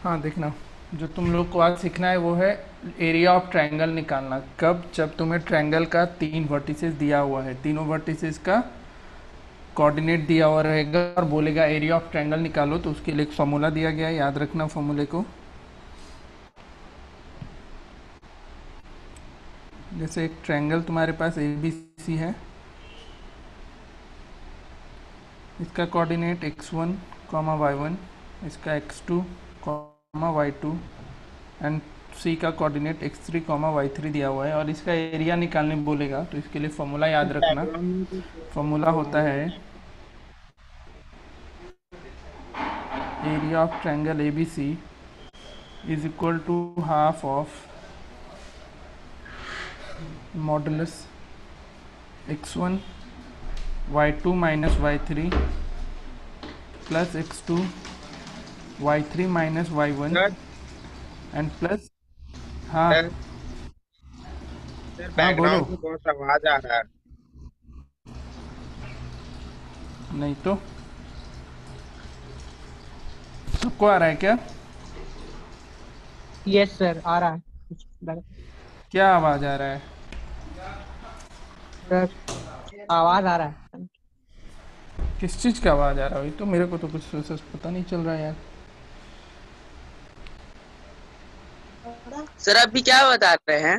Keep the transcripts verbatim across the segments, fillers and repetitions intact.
हाँ देखना, जो तुम लोग को आज सीखना है वो है एरिया ऑफ ट्रायंगल निकालना। कब? जब तुम्हें ट्रायंगल का तीन वर्टिसेस दिया हुआ है, तीनों वर्टिसेस का कोऑर्डिनेट दिया हुआ रहेगा और बोलेगा एरिया ऑफ ट्रायंगल निकालो, तो उसके लिए एक फॉर्मूला दिया गया है, याद रखना फॉर्मूले को। जैसे एक ट्रायंगल तुम्हारे पास ए बी सी है, इसका coordinate x one comma y one, इसका x two comma y two and C का coordinate x three comma y three दिया हुआ है और इसका एरिया निकालने बोलेगा, तो इसके लिए फॉर्मूला याद रखना। डायग्राम में तो फॉर्मूला सर होता आ है area of triangle A B C is equal to half of modulus x one y two minus y three plus x two y three minus y one sir and plus. हाँ। Sir sir हाँ बोलो। Background से बहुत आवाज आ रहा है। नहीं तो सबको आ रहा है क्या? यस सर, आ रहा है कुछ लग- क्या आवाज़ आ रहा है? सर आवाज आ रहा है। किस चीज़ का आवाज़ आ रहा है? वही तो मेरे को तो कुछ सोर्सेस पता नहीं चल रहा है यार। सर अभी क्या बता रहे हैं?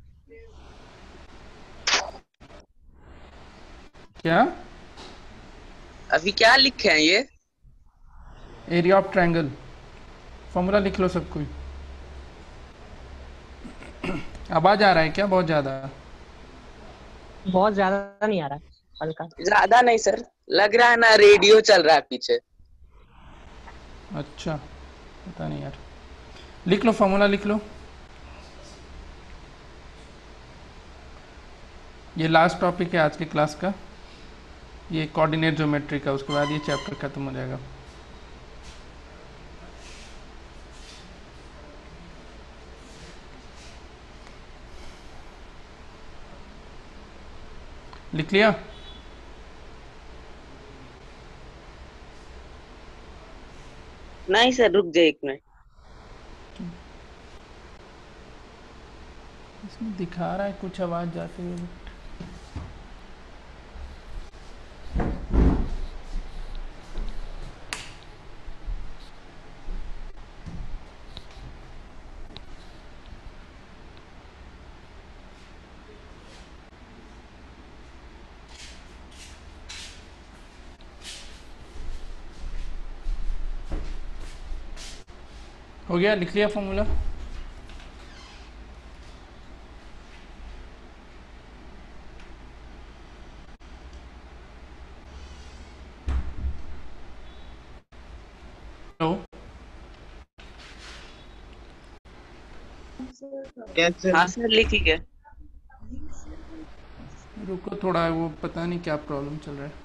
क्या? अभी क्या लिखे हैं ये? Area of triangle. फॉर्मूला लिख लो सब कोई। आवाज़ आ रहा है क्या बहुत ज़्यादा? बहुत ज्यादा नहीं आ रहा है, हल्का। ज्यादा नहीं सर, लग रहा है ना रेडियो चल रहा है पीछे। अच्छा, पता नहीं यार। लिख लो फॉर्मूला लिख लो। ये लास्ट टॉपिक है आज की क्लास का, ये कोऑर्डिनेट ज्योमेट्री का, उसके बाद ये चैप्टर खत्म हो जाएगा। लिख लिया? नहीं सर, रुक जाए एक मिनट। इसमें दिखा रहा है कुछ आवाज़ जाते हुए। हो गया? लिख लिया फॉर्मूला? लो। Yes sir. हाँ सर, लिखिए। रुको थोड़ा, वो पता नहीं क्या प्रॉब्लम चल रहा है।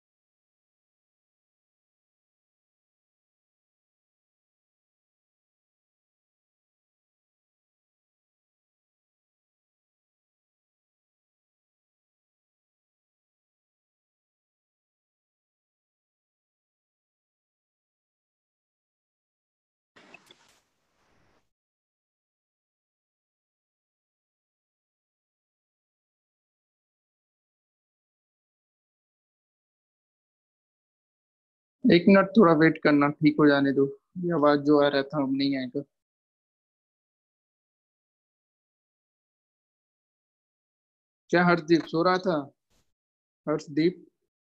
एक मिनट थोड़ा वेट करना, ठीक हो जाने दो। ये आवाज़ जो आ रहा था अब नहीं आएगा। क्या हर्षदीप सो रहा था? हर्षदीप,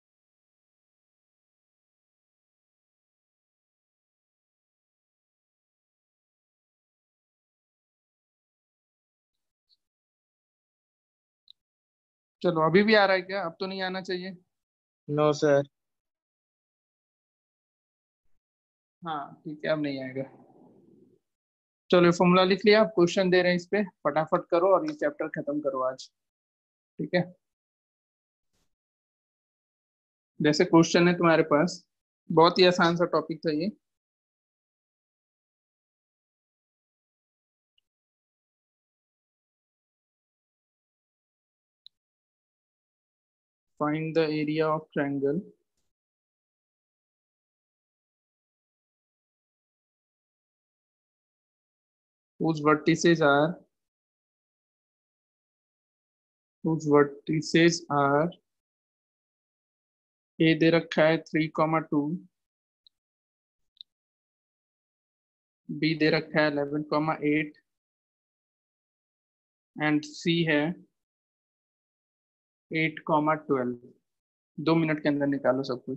चलो अभी भी आ रहा है क्या? अब तो नहीं आना चाहिए। No sir. हाँ ठीक है, अब नहीं आएगा। चलो फॉर्मूला लिख लिया, आप क्वेश्चन दे रहे हैं इस पे, फटाफट करो और ये चैप्टर खत्म करो आज। ठीक है, जैसे क्वेश्चन है तुम्हारे पास, बहुत ही आसान सा टॉपिक था ये। Find the area of triangle whose vertices are whose vertices are A दे रखा है थ्री कॉमा टू, B दे रखा है eleven comma eight and C है एट कॉमा ट्वेल्व। दो मिनट के अंदर निकालो सब कुछ।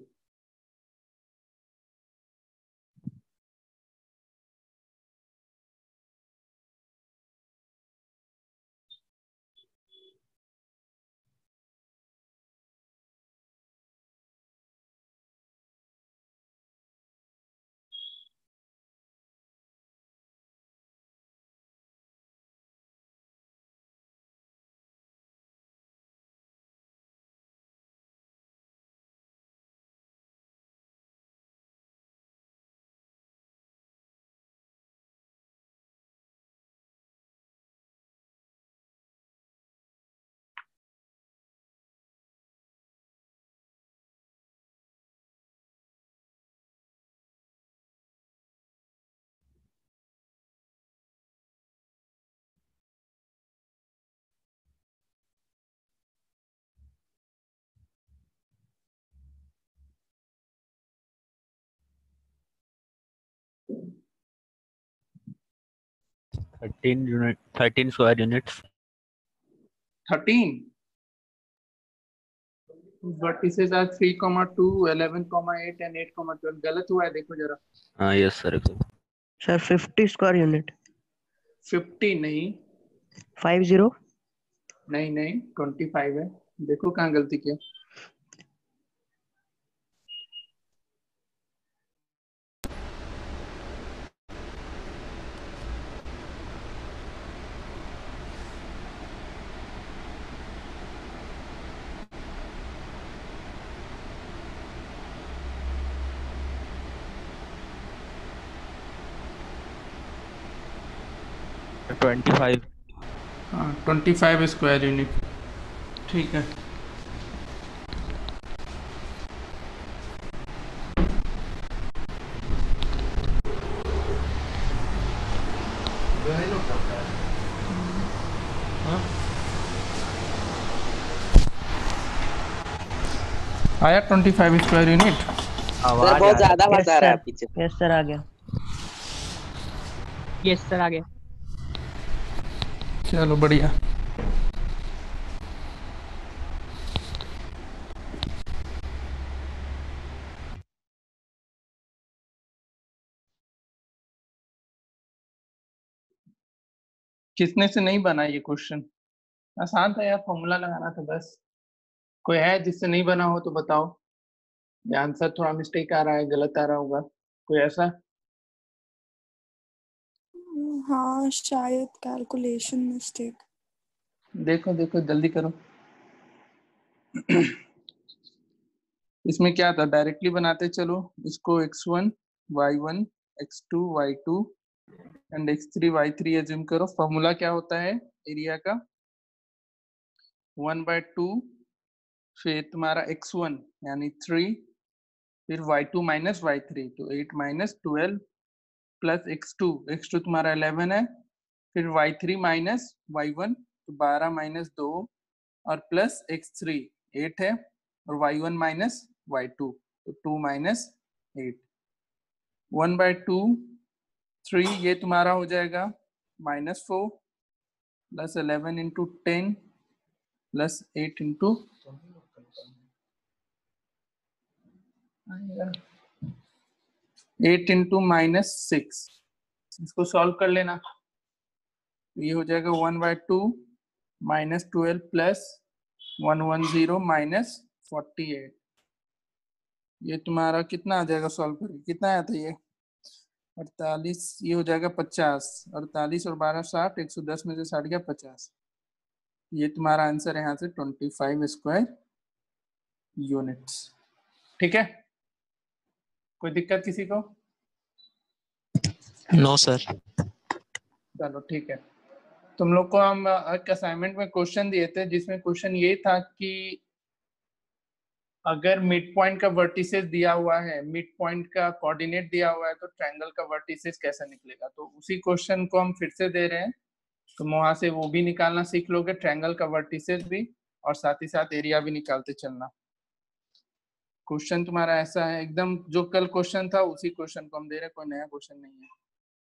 thirteen unit, thirteen square units. Thirteen vertices are three comma two, eleven comma eight and eight comma twelve. गलत हुआ है, देखो जरा। हाँ yes sir. Sir fifty square unit. Fifty नहीं फाइव जीरो। नहीं नहीं ट्वेंटी फाइव है। देखो कहाँ गलती किया। Twenty five. हाँ ट्वेंटी फाइव स्क्वायर यूनिट। ठीक है। आया twenty five square unit. Sir बहुत ज्यादा बता रहा है पीछे। यस सर आ गया। यस सर आ गया। चलो बढ़िया। किसने से नहीं बना ये क्वेश्चन? आसान था यार, फॉर्मूला लगाना था बस। कोई है जिससे नहीं बना हो तो बताओ। ये आंसर थोड़ा मिस्टेक आ रहा है, गलत आ रहा होगा। कोई ऐसा? हाँ शायद कैलकुलेशन मिस्टेक। देखो देखो जल्दी करो। इसमें क्या था, डायरेक्टली बनाते चलो इसको x one y one x two y two and x three y three assume करो। फॉर्मूला क्या होता है एरिया का? वन बाय टू फिर तुम्हारा एक्स वन यानी थ्री, फिर y two minus y three तो eight minus twelve plus x two, x two तुम्हारा इलेवन है, फिर y three minus y one तो बारह माइनस दो और प्लस एक्स थ्री एट है, और y one minus y two तो two minus eight. One by two three ये तुम्हारा हो जाएगा minus four plus eleven into ten plus eight into eight into minus six. इसको सॉल्व कर लेना। ये हो जाएगा one by two minus twelve plus one one zero minus forty eight. ये तुम्हारा कितना आ जाएगा सॉल्व करके? कितना आया था ये? अड़तालीस। ये हो जाएगा पचास। अड़तालीस और बारह साठ, एक सौ दस में से साठ गया पचास। ये तुम्हारा आंसर है यहाँ से ट्वेंटी फाइव स्क्वायर यूनिट्स। ठीक है, कोई दिक्कत किसी को? No sir. चलो ठीक है। तुम लोग को हम एक असाइनमेंट में क्वेश्चन दिए थे जिसमें क्वेश्चन ये था कि अगर मिड पॉइंट का वर्टिसेस दिया हुआ है, मिड पॉइंट का कोऑर्डिनेट दिया हुआ है, तो ट्रायंगल का वर्टिसेस कैसे निकलेगा? तो उसी क्वेश्चन को हम फिर से दे रहे हैं, तो वहां से वो भी निकालना सीख लोगे, ट्रायंगल का वर्टिसेस भी, और साथ ही साथ एरिया भी निकालते चलना। क्वेश्चन तुम्हारा ऐसा है एकदम, जो कल क्वेश्चन था उसी क्वेश्चन को हम दे रहे हैं, कोई नया क्वेश्चन नहीं है।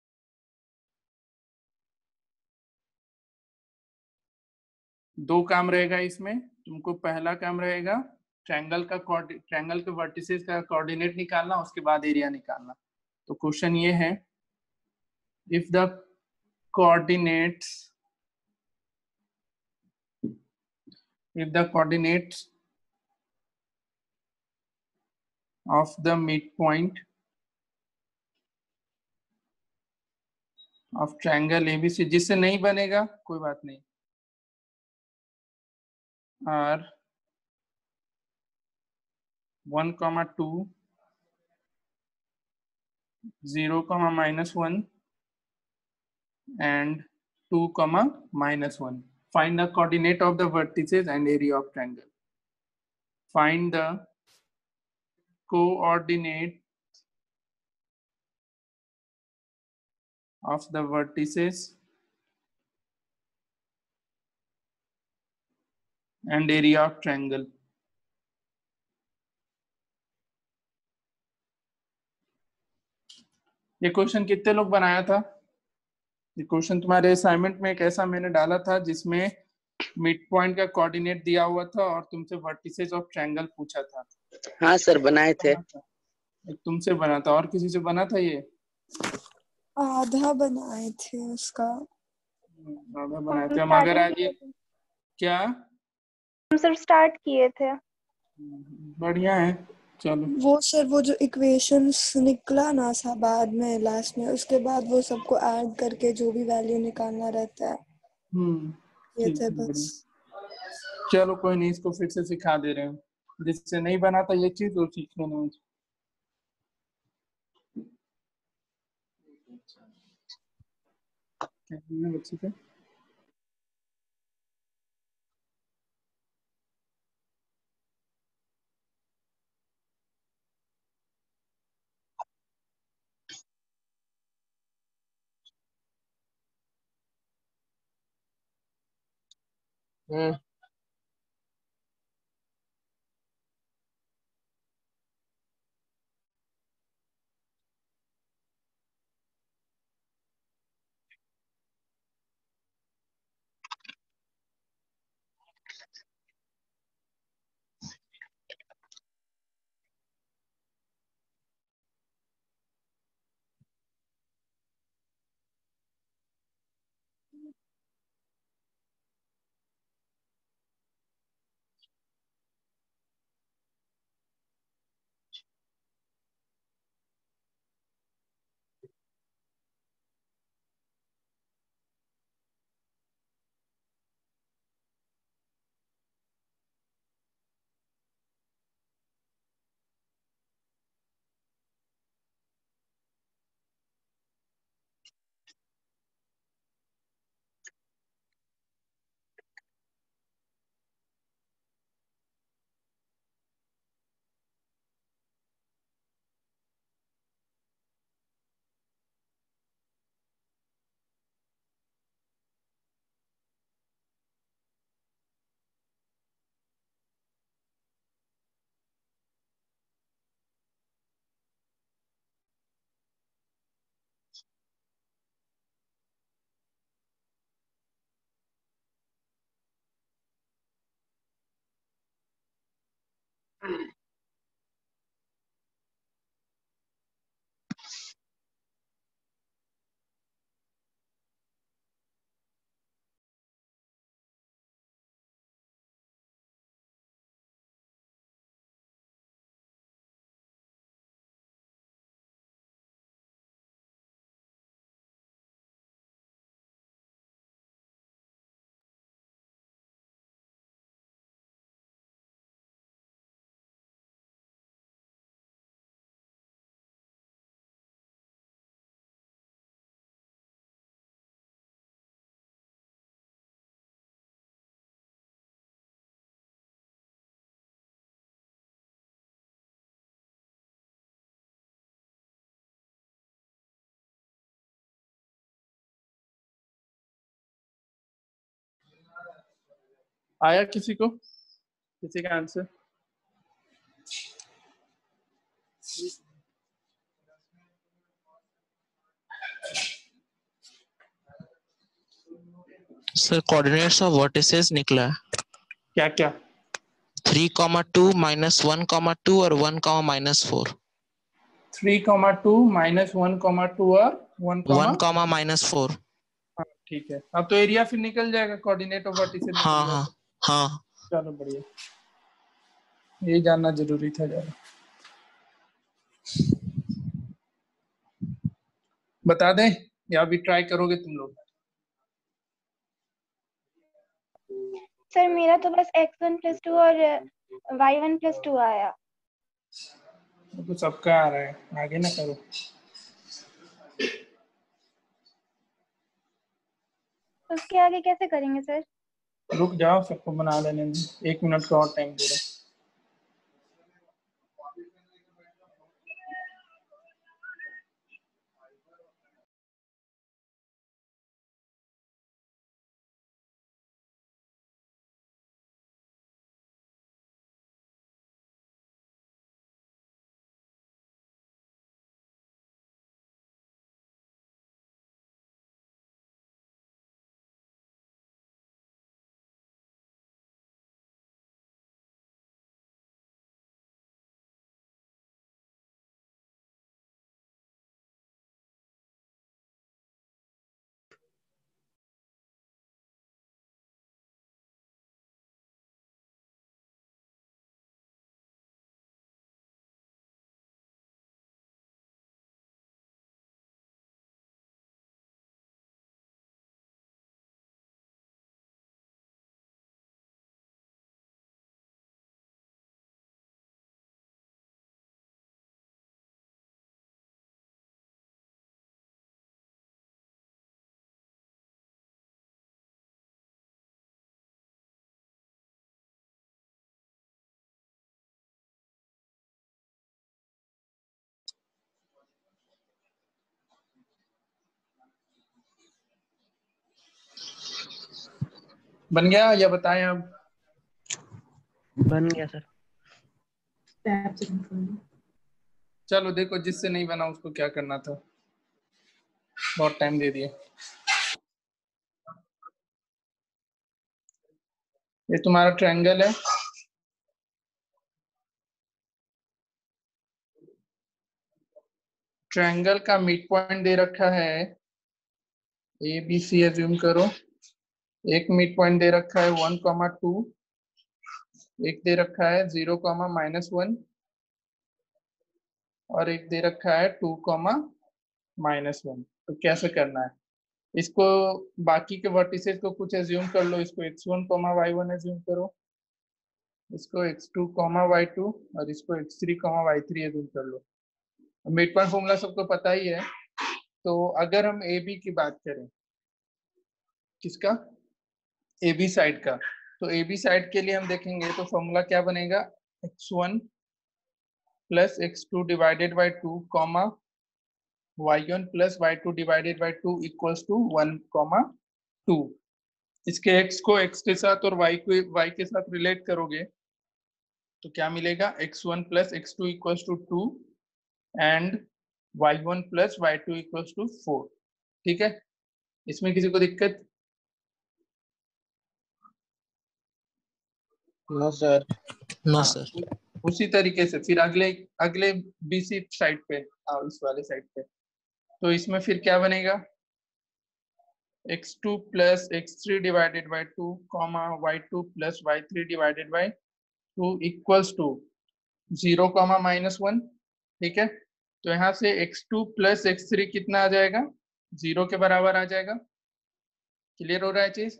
दो काम रहेगा इसमें तुमको। पहला काम रहेगा ट्रायंगल का ट्रायंगल के वर्टिसेस का कोऑर्डिनेट निकालना, उसके बाद एरिया निकालना। तो क्वेश्चन ये है, if the coordinates if the coordinates of the midpoint of triangle A B C, जिससे नहीं बनेगा कोई बात नहीं, are one comma two, zero comma minus one and two comma minus one. Find the coordinate of the vertices and area of triangle. Find the coordinate of the vertices and area of triangle. ये question कितने लोग बनाया था? ये question तुम्हारे assignment में एक ऐसा मैंने डाला था जिसमें मिड पॉइंट का कोऑर्डिनेट दिया हुआ था और तुमसे वर्टिसेस ऑफ ट्रायंगल पूछा था। हाँ सर बनाए थे। एक तुमसे बना था और किसी से बना था? ये आधा बनाए थे उसका। आधा बनाए थे हम। स्टार्टिंग अगर आज किए ये थे। क्या हम सर स्टार्ट किए थे। बढ़िया है, चलो। वो सर वो जो इक्वेशंस निकला ना था बाद में लास्ट में, उसके बाद वो सबको ऐड करके जो भी वैल्यू निकालना रहता है, हम्म ये ठीक थे है, बस। बढ़िया। चलो कोई नहीं, इसको फिर से सिखा दे रहे हैं। जिससे नहीं बना था ये चीज वो सीख लेना मुझे। क्या करना है बच्चे पे? हम्म। आया किसी को, किसी का answer? Sir coordinates of vertices निकला क्या क्या? Three comma two minus one comma two और one comma minus four. Three comma two minus one comma two और one comma one comma minus four. हाँ ठीक है, अब तो एरिया फिर निकल जाएगा, कोऑर्डिनेट ऑफ वर्टिसेस निकल हाँ जाएगा। हाँ हाँ। चलो बढ़िया, ये जानना जरूरी था जरा। बता दें या अभी ट्राई करोगे तुम लोग? सर मेरा तो बस एक्स वन प्लस टू और वाई वन प्लस टू आया। तो सबका आ रहा है, आगे ना करो। उसके आगे कैसे करेंगे सर? रुक जाओ, सबको बना लेने दो, एक मिनट का और टाइम दे रहा। बन गया या बताएं अब? बन गया सर। चलो देखो, जिससे नहीं बना उसको क्या करना था, बहुत टाइम दे दिए। ये तुम्हारा ट्रायंगल है, ट्रायंगल का मिड पॉइंट दे रखा है ए बी सी, एज्यूम करो। एक मिड पॉइंट दे रखा है वन कॉमा टू, एक दे रखा है जीरो कॉमा माइनस वन, और एक दे रखा है टू कॉमा माइनस वन। तो कैसे करना है इसको? बाकी के वर्टिसेस को कुछ एज्यूम कर लो, इसको x one comma y one assume करो, इसको x two comma y two, और इसको x three comma y three assume कर लो। मिड पॉइंट फॉर्मूला सबको पता ही है। तो अगर हम ए बी की बात करें, किसका? ए बी साइड का, तो ए बी साइड के लिए हम देखेंगे तो फॉर्मूला क्या बनेगा? X one plus x two divided by two comma y one plus y two divided by two equals to one comma two. इसके x को x के साथ और y को y के साथ रिलेट करोगे तो क्या मिलेगा? X one plus x two equals to two and y one plus y two equals to four. ठीक है, इसमें किसी को दिक्कत? No sir. नो हाँ, सर। उसी तरीके से फिर अगले अगले बीसी साइड पे आओ, इस वाले साइड पे। तो इसमें फिर क्या बनेगा? X two plus x three divided by two comma y two plus y three divided by two equals to zero comma minus one. ठीक है, तो यहाँ से x two plus x three कितना आ जाएगा? जीरो के बराबर आ जाएगा। क्लियर हो रहा है चीज?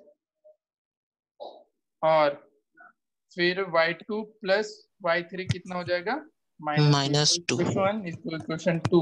और फिर y two plus y three कितना हो जाएगा? Minus two. One equation two.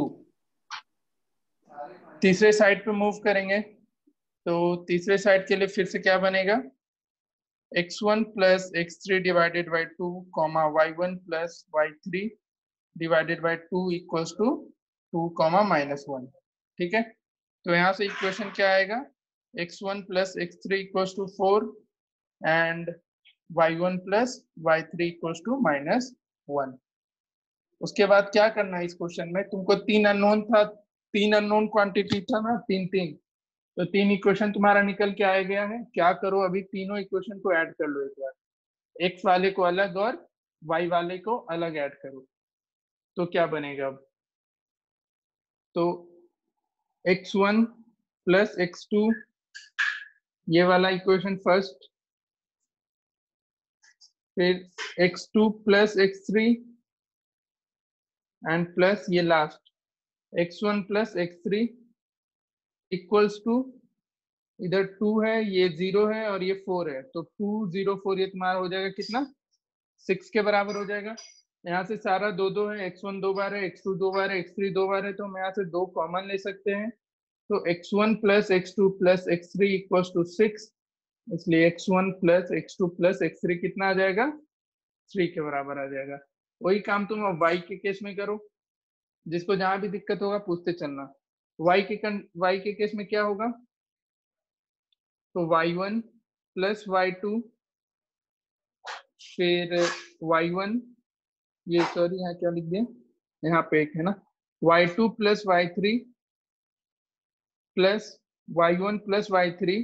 तीसरे साइड पे मूव करेंगे तो तीसरे साइड के लिए फिर से क्या बनेगा? X one plus x three divided by two comma y one plus y three divided by two equals to two comma minus one. ठीक है, तो यहाँ से इक्वेशन क्या आएगा? X one plus x three equals to four and y one plus y three equals to minus one. उसके बाद क्या करना है इस क्वेश्चन में, तुमको तीन अननोन था, तीन अननोन क्वांटिटी था ना, तीन तीन, तो तीन इक्वेशन तुम्हारा निकल के आ गया है। क्या करो, अभी तीनों इक्वेशन को ऐड कर लो एक बार, एक्स वाले को अलग और वाई वाले को अलग ऐड करो, तो क्या बनेगा अब, तो x one plus x two, ये वाला इक्वेशन फर्स्ट, फिर x two plus x three and plus ये last x one plus x three equals to, इधर टू है, ये जीरो है और ये फोर है, तो टू जीरो फोर, ये तुम्हारा हो जाएगा कितना, सिक्स के बराबर हो जाएगा। यहाँ से सारा दो दो है, एक्स वन दो बार है, एक्स टू दो बार है, एक्स थ्री दो बार है, तो हम यहाँ से दो कॉमन ले सकते हैं, तो x one plus x two plus x three equals to six, इसलिए x one plus x two plus x three कितना आ जाएगा, थ्री के बराबर आ जाएगा। वही काम तुम अब वाई के केस में करो, जिसको जहां भी दिक्कत होगा पूछते चलना। वाई के वाई के केस में क्या होगा, तो y one plus y two, फिर वाई वन, ये सॉरी यहाँ क्या लिख दिया, यहाँ पे एक है ना, y two plus y three plus y one plus y three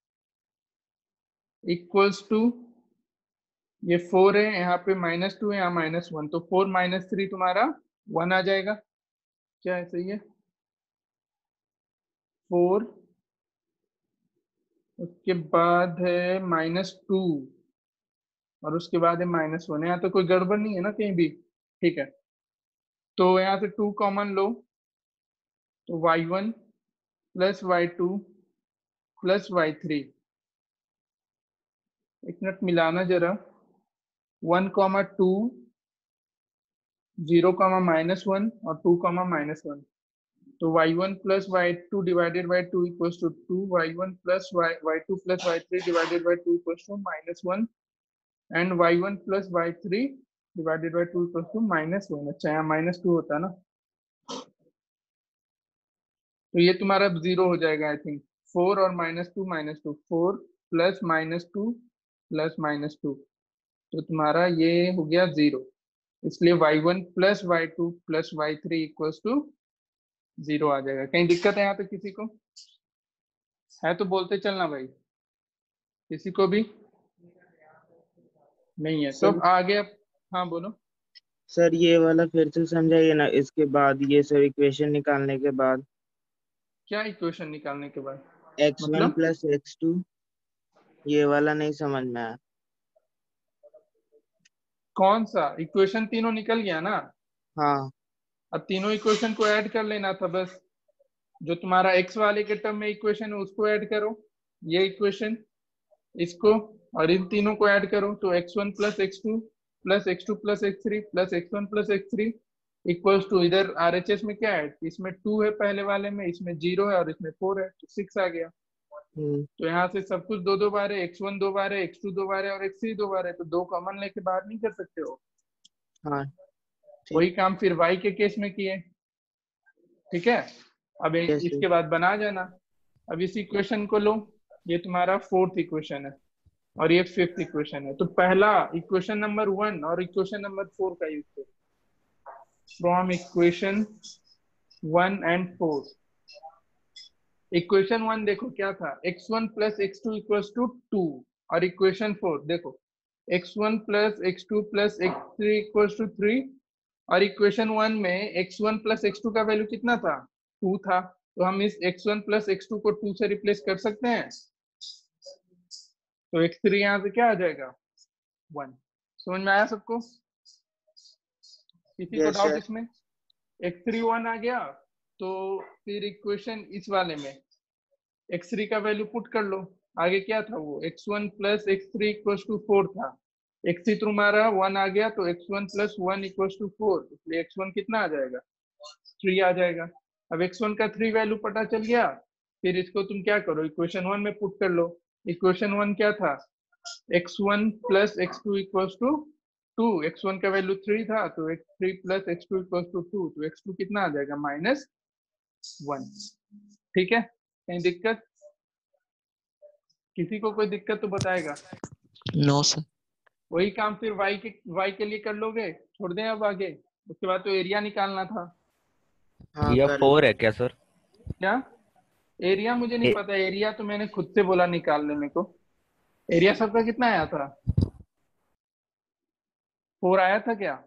equals to, ये फोर है, यहाँ पे माइनस टू है, यहाँ माइनस वन, तो फोर माइनस थ्री तुम्हारा वन आ जाएगा। क्या है, सही है, फोर, उसके बाद है माइनस टू और उसके बाद है माइनस वन, यहाँ तो कोई गड़बड़ नहीं है ना कहीं भी, ठीक है। तो यहाँ से टू कॉमन लो, तो y one plus y two plus y three, एक मिनट मिलाना जरा, one comma two, zero comma minus one और टू कॉमा माइनस वन, तो y one plus y two divided by two equals to two, y one plus y y two plus y three divided by two equals to minus one, and y one plus y three divided by two equals to minus one. अच्छा, यहाँ minus two होता है ना, तो ये तुम्हारा zero हो जाएगा आई थिंक, फोर और minus two minus two, four plus minus two plus minus two, तो तुम्हारा ये हो गया जीरो, इसलिए y one plus y two plus y three equals to zero आ जाएगा। कहीं दिक्कत है यहाँ पे किसी को, है तो बोलते चलना भाई, किसी को भी नहीं है तो अब आगे, अब हाँ बोलो। सर ये वाला फिर से समझाइए ना, इसके बाद ये सब इक्वेशन निकालने के बाद, क्या इक्वेशन निकालने के बाद, एक्स वन मतलब प्लस एक्स टू, ये वाला नहीं समझ में आया। कौन सा इक्वेशन, तीनों निकल गया ना, हाँ अब तीनों इक्वेशन को ऐड कर लेना था बस, जो तुम्हारा एक्स वाले के टर्म में इक्वेशन है उसको ऐड करो, ये इक्वेशन, इसको और इन तीनों को ऐड करो, तो x one plus x two plus x two plus x three plus x one plus x three equals to, इधर आरएचएस में क्या है, इसमें टू है पहले वाले में, इसमें जीरो है और इसमें फोर है, तो सिक्स आ गया। हम्म, तो यहाँ से सब कुछ दो दो बार है, एक्स वन दो बार है, एक्स टू दो बार है और एक्स थ्री दो बार है, तो दो कॉमन लेके बाहर नहीं कर सकते हो। हाँ वही काम फिर वाई के केस में किए, ठीक है। अब ए- Yes, इसके बाद बना जाना, अब इस इक्वेशन को लो, ये तुम्हारा फोर्थ इक्वेशन है और ये फिफ्थ इक्वेशन है, तो पहला इक्वेशन नंबर वन और इक्वेशन नंबर फोर का यूज करो, from equation one and four. Equation one देखो क्या था, x one plus x two equals to two, और इक्वेशन फोर देखो x one plus x two plus x three equals to three, और equation one में x one plus x two का value कितना था, टू था, तो हम इस x one plus x to को टू से रिप्लेस कर सकते हैं, तो एक्स थ्री यहाँ से क्या आ जाएगा, वन। समझ में आया सबको, किसी को Yes, डाउट sir. इसमें, एक्स थ्री वन आ गया, तो फिर इक्वेशन इस वाले में एक्स थ्री का वैल्यू पुट कर लो, आगे क्या था वो x one plus x three equals to four था, एक्स थ्री तुम्हारा वन आ गया, तो x one plus one equals to four, इसलिए एक्स वन कितना आ जाएगा, थ्री आ जाएगा। अब एक्स वन का थ्री वैल्यू पता चल गया, फिर इसको तुम क्या करो, इक्वेशन वन में पुट कर लो, इक्वेशन वन क्या था, x one plus x two equals to two, x one का वैल्यू थ्री था, तो x three plus x two equals to two, तो एक्स टू कितना आ जाएगा, माइनस वन। ठीक है, कहीं दिक्कत, किसी को कोई दिक्कत तो बताएगा। No sir. वही काम फिर y के y के लिए कर लोगे, छोड़ दें अब आगे। उसके बाद तो एरिया निकालना था। हाँ यह कर फोर है क्या सर? क्या एरिया मुझे नहीं ए- पता, एरिया तो मैंने खुद से बोला निकालने मेरे को। एरिया सबका कितना आया था? फोर आया था क्या?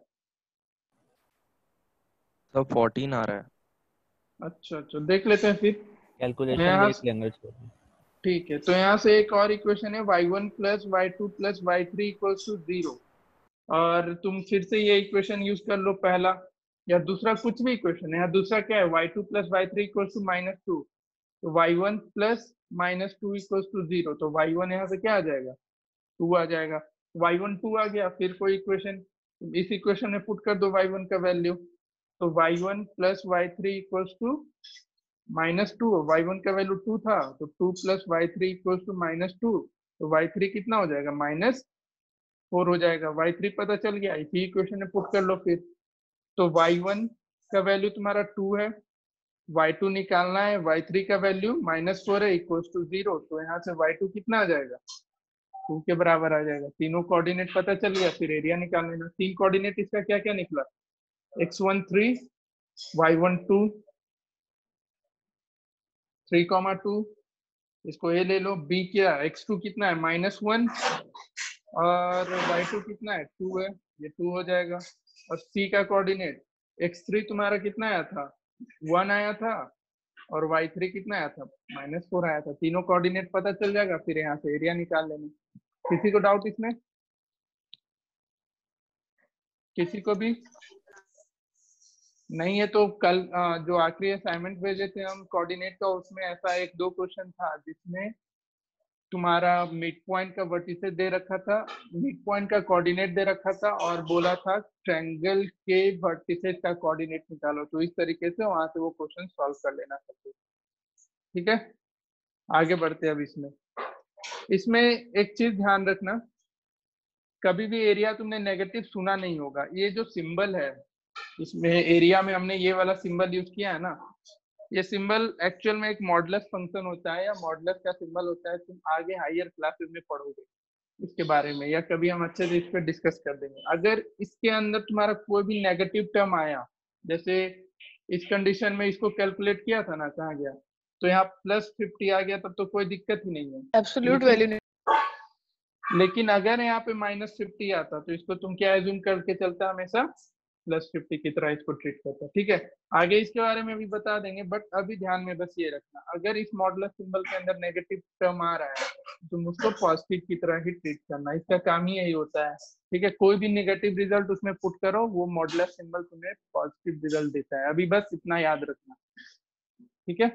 सब फोर्टीन आ रहा है। अच्छा अच्छा, देख लेते हैं फिर। कैलकुलेशन यहाँ देख लेंगे सर। ठीक है, तो यहाँ से एक और इक्वेशन है y one plus y two plus y three equals to zero. और तुम फिर से ये इक्वेशन यूज कर लो, पहला या दूसरा कुछ भी इक्वेशन है। यहाँ दूसरा क्या है, y two plus y three equals to minus two, तो y one plus minus two equals to zero. तो वाई वन यहाँ से क्या आ जाएगा, टू आ जाएगा। वाई वन टू आ गया, फिर कोई इक्वेशन इस इक्वेशन में पुट कर दो वाई वन का वैल्यू, तो y one plus y three equals to minus two. Y one का वैल्यू टू था, तो two plus y three equals to minus two, तो वाई थ्री कितना हो जाएगा, माइनस फोर हो जाएगा। वाई थ्री पता चल गया, इसी इक्वेशन में पुट कर लो फिर। तो वाई वन का वैल्यू तुम्हारा टू है, वाई टू निकालना है, वाई थ्री का वैल्यू माइनस फोर है इक्वल्स टू जीरो। तो यहाँ से वाई टू कितना आ जाएगा, टू के बराबर आ जाएगा। तीनों कोऑर्डिनेट पता चल गया, फिर एरिया निकाल लेना। तीन कोऑर्डिनेट इसका क्या क्या निकला, x one three, y one two, three comma two, इसको ए ले लो। बी क्या, एक्स टू कितना है, माइनस वन, और वाई टू कितना है, टू है, ये टू हो जाएगा। और सी का कोऑर्डिनेट एक्स थ्री तुम्हारा कितना आया था, वन आया था, और वाई थ्री कितना आया था, माइनस फोर आया था। तीनों कोऑर्डिनेट पता चल जाएगा, फिर यहाँ से एरिया निकाल लेना। किसी को डाउट इसमें, किसी को भी नहीं है तो कल अ, जो आखिरी असाइनमेंट भेजे थे हम कोऑर्डिनेट का, उसमें ऐसा एक दो क्वेश्चन था जिसमें तुम्हारा मिड पॉइंट का वर्टिसेस दे रखा था, मिड पॉइंट का कोऑर्डिनेट दे रखा था, और बोला था ट्रायंगल के वर्टिसेस का कोऑर्डिनेट निकालो। तो इस तरीके से वहां से वो क्वेश्चन सॉल्व कर लेना सकते। ठीक है, आगे बढ़ते हैं अब। इसमें इसमें एक चीज ध्यान रखना, कभी भी एरिया तुमने नेगेटिव सुना नहीं होगा। ये जो सिंबल है इसमें एरिया में हमने ये वाला सिंबल यूज किया है ना, ये सिंबल एक्चुअल में एक मॉडुलस फंक्शन होता है या मॉडुलस का सिंबल होता है। तुम आगे हायर क्लासेस में पढ़ोगे इसके बारे में, या कभी हम अच्छे से इस पर डिस्कस कर देंगे। अगर इसके अंदर तुम्हारा कोई भी नेगेटिव टर्म आया, जैसे इस कंडीशन में इसको कैलकुलेट किया था ना, कहाँ गया, तो यहाँ प्लस फिफ्टी आ गया, तब तो कोई दिक्कत ही नहीं है, एब्सोल्यूट वैल्यू नहीं। लेकिन अगर यहाँ पे माइनस फिफ्टी आता तो इसको तुम क्या एज्यूम करके चलता, हमेशा प्लस फिफ्टी की तरह इसको ट्रीट करता। ठीक है, आगे इसके बारे में भी बता देंगे, बट अभी ध्यान में बस ये रखना, अगर इस मॉडुलस सिंबल के अंदर नेगेटिव टर्म आ रहा है तो तुम उसको पॉजिटिव की तरह ही ट्रीट करना, इसका काम ही यही होता है। ठीक है, कोई भी नेगेटिव रिजल्ट उसमें पुट करो, वो मॉडुलस सिंबल तुम्हें पॉजिटिव रिजल्ट देता है। अभी बस इतना याद रखना। ठीक है,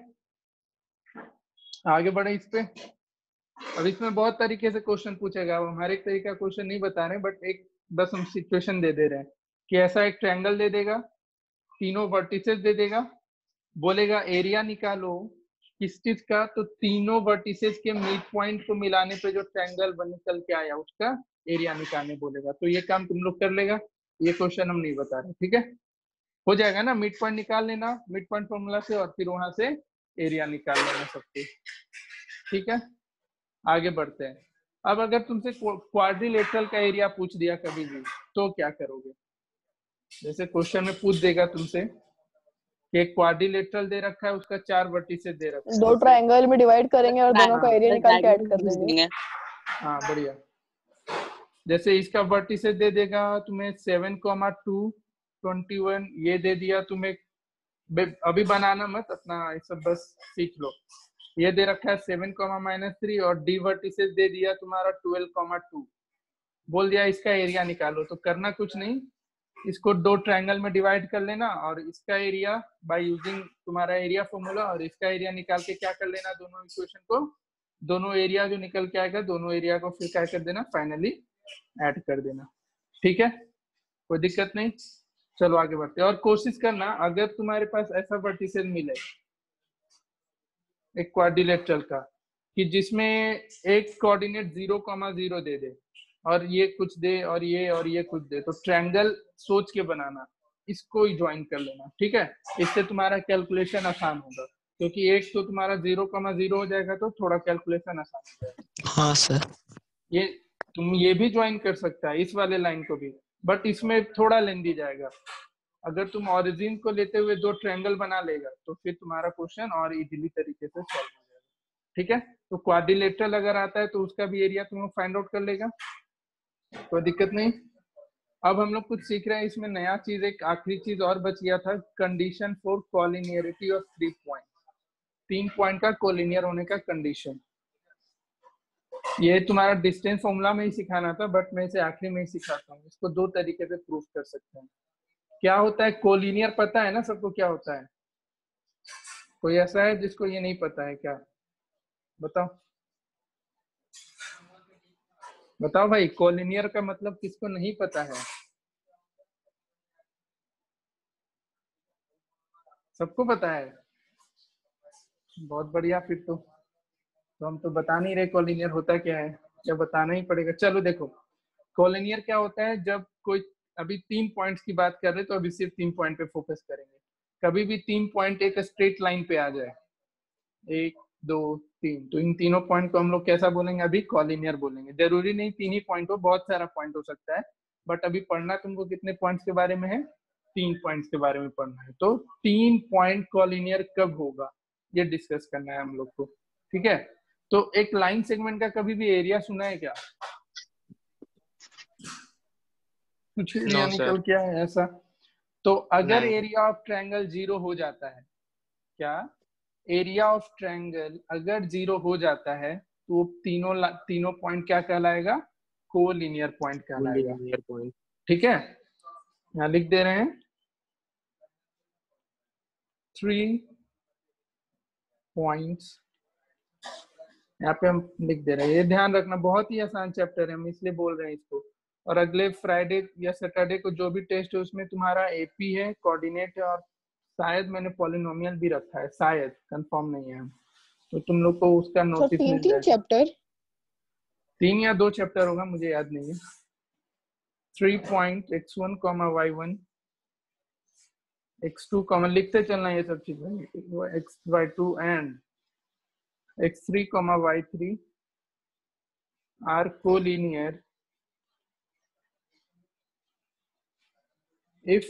आगे बढ़े इस पे। अब इसमें बहुत तरीके से क्वेश्चन पूछेगा, अब हम हर एक तरीका क्वेश्चन नहीं बता रहे, बट एक बस हम सिचुएशन दे दे रहे हैं कि ऐसा एक ट्रायंगल दे देगा, तीनों वर्टिसेस दे देगा, बोलेगा एरिया निकालो किस चीज का, तो तीनों वर्टिसेस के मिड पॉइंट को मिलाने पे जो ट्रायंगल बन निकल के आया उसका एरिया निकालने बोलेगा। तो ये काम तुम लोग कर लेगा, ये क्वेश्चन हम नहीं बता रहे। ठीक है, हो जाएगा ना, मिड पॉइंट निकाल लेना मिड पॉइंट फॉर्मूला से, और फिर वहां से एरिया निकाल लेना सबके। ठीक है, आगे बढ़ते हैं। अब अगर तुमसे क्वाड्रिलेटरल का एरिया पूछ दिया कभी भी, तो क्या करोगे। जैसे क्वेश्चन में पूछ देगा तुमसे कि एक क्वाड्रिलेटरल दे रखा है, उसका चार वर्टिसेस दे रखा है, दो ट्रायंगल में डिवाइड करेंगे और दोनों का एरिया निकाल के ऐड कर पूछ देंगे। देंगे। हाँ बढ़िया। जैसे इसका वर्टिसेस दे देगा तुम्हें seven comma two twenty one, ये दे दिया तुम्हें, अभी बनाना मत अपना, ये सब बस सीख लो। ये दे रखा है सेवन कॉमा माइनस थ्री, और डी वर्टिसेस दे दिया तुम्हारा ट्वेल्व कॉमा टू, बोल दिया इसका एरिया निकालो। तो करना कुछ नहीं, इसको दो ट्रायंगल में डिवाइड कर लेना, और इसका एरिया बाय यूजिंग तुम्हारा एरिया फॉर्मूला, और इसका एरिया निकाल के क्या कर लेना, दोनों इक्वेशन को, दोनों एरिया जो निकल के आएगा, दोनों एरिया को फिर क्या कर देना, फाइनली ऐड कर देना। ठीक है, कोई दिक्कत नहीं। चलो आगे बढ़ते हैं। और कोशिश करना, अगर तुम्हारे पास ऐसा वर्टिसेस मिले एक क्वाड्रिलेटरल का कि जिसमें एक कोऑर्डिनेट जीरो कॉमा जीरो दे दे, और ये कुछ दे, और ये और ये कुछ दे, तो ट्रायंगल सोच के बनाना, इसको ही ज्वाइन कर लेना। ठीक है, इससे तुम्हारा कैलकुलेशन आसान होगा, क्योंकि एक तो तुम्हारा जीरो कॉमा जीरो हो जाएगा, तो थोड़ा कैलकुलेशन आसान हो जाएगा। हाँ सर। ये तुम ये भी ज्वाइन कर सकता है इस वाले लाइन को भी, बट इसमें थोड़ा लेंदी जाएगा। अगर तुम ओरिजिन को लेते हुए दो ट्रायंगल बना लेगा तो फिर तुम्हारा क्वेश्चन और इजीली तरीके से सॉल्व हो जाएगा। ठीक है, तो क्वाड्रिलेटरल अगर आता है तो उसका भी एरिया तुम लोग फाइंड आउट कर लेगा, कोई दिक्कत नहीं। अब हम लोग कुछ सीख रहे हैं इसमें नया चीज, एक आखिरी चीज और बच गया था, condition for collinearity of three point. तीन पॉइंट का कोलिनियर होने का कंडीशन, ये तुम्हारा डिस्टेंस फॉर्मूला में ही सिखाना था, बट मैं इसे आखिरी में ही सिखाता हूँ। इसको दो तरीके से प्रूफ कर सकते हैं। क्या होता है कोलिनियर, पता है ना सबको क्या होता है? कोई ऐसा है जिसको ये नहीं पता है क्या? बताओ बताओ भाई, कोलिनियर का मतलब किसको नहीं पता है? सबको पता है? बहुत बढ़िया, फिर तो तो हम तो बता नहीं रहे कोलिनियर होता क्या है, क्या बताना ही पड़ेगा। चलो देखो, कोलिनियर क्या होता है, जब कोई, अभी तीन पॉइंट्स की बात कर रहे तो अभी सिर्फ तीन पॉइंट पे फोकस करेंगे। कभी भी तीन पॉइंट एक स्ट्रेट लाइन पे आ जाए, एक दो तीन, तो इन तीनों पॉइंट को हम लोग कैसा बोलेंगे? अभी कोलिनियर बोलेंगे। जरूरी नहीं तीन ही पॉइंट हो, बहुत सारा पॉइंट हो सकता है, बट अभी पढ़ना तुमको कितने पॉइंट्स के बारे में है? तीन पॉइंट्स के बारे में पढ़ना है। तो तीन पॉइंट कोलिनियर कब होगा ये डिस्कस करना है हम लोग को। ठीक है, तो एक लाइन सेगमेंट का कभी भी एरिया सुना है क्या? कुछ एरिया No, निकल sir. क्या है ऐसा? तो अगर नहीं। एरिया ऑफ ट्रायंगल जीरो हो जाता है, क्या एरिया ऑफ ट्रायंगल अगर जीरो हो जाता है तो तीनों तीनों पॉइंट क्या कहलाएगा? कोलिनियर पॉइंट कहलाएगा। Collinear point. ठीक है, यहाँ लिख दे रहे हैं थ्री पॉइंट्स, यहाँ पे हम लिख दे रहे हैं। ये ध्यान रखना, बहुत ही आसान चैप्टर है, हम इसलिए बोल रहे हैं इसको। और अगले फ्राइडे या सैटरडे को जो भी टेस्ट है उसमें तुम्हारा एपी है, कोऑर्डिनेट है, और शायद मैंने पॉलिनोमियल भी रखा है, शायद, कंफर्म नहीं है, तो तुम लोग को उसका नोटिस मिल जाएगा। चैप्टर तीन या दो चैप्टर होगा, मुझे याद नहीं है। Three point x one comma y one x two comma, लिखते चलना ये सब चीजें, x y two and x three comma y three are collinear if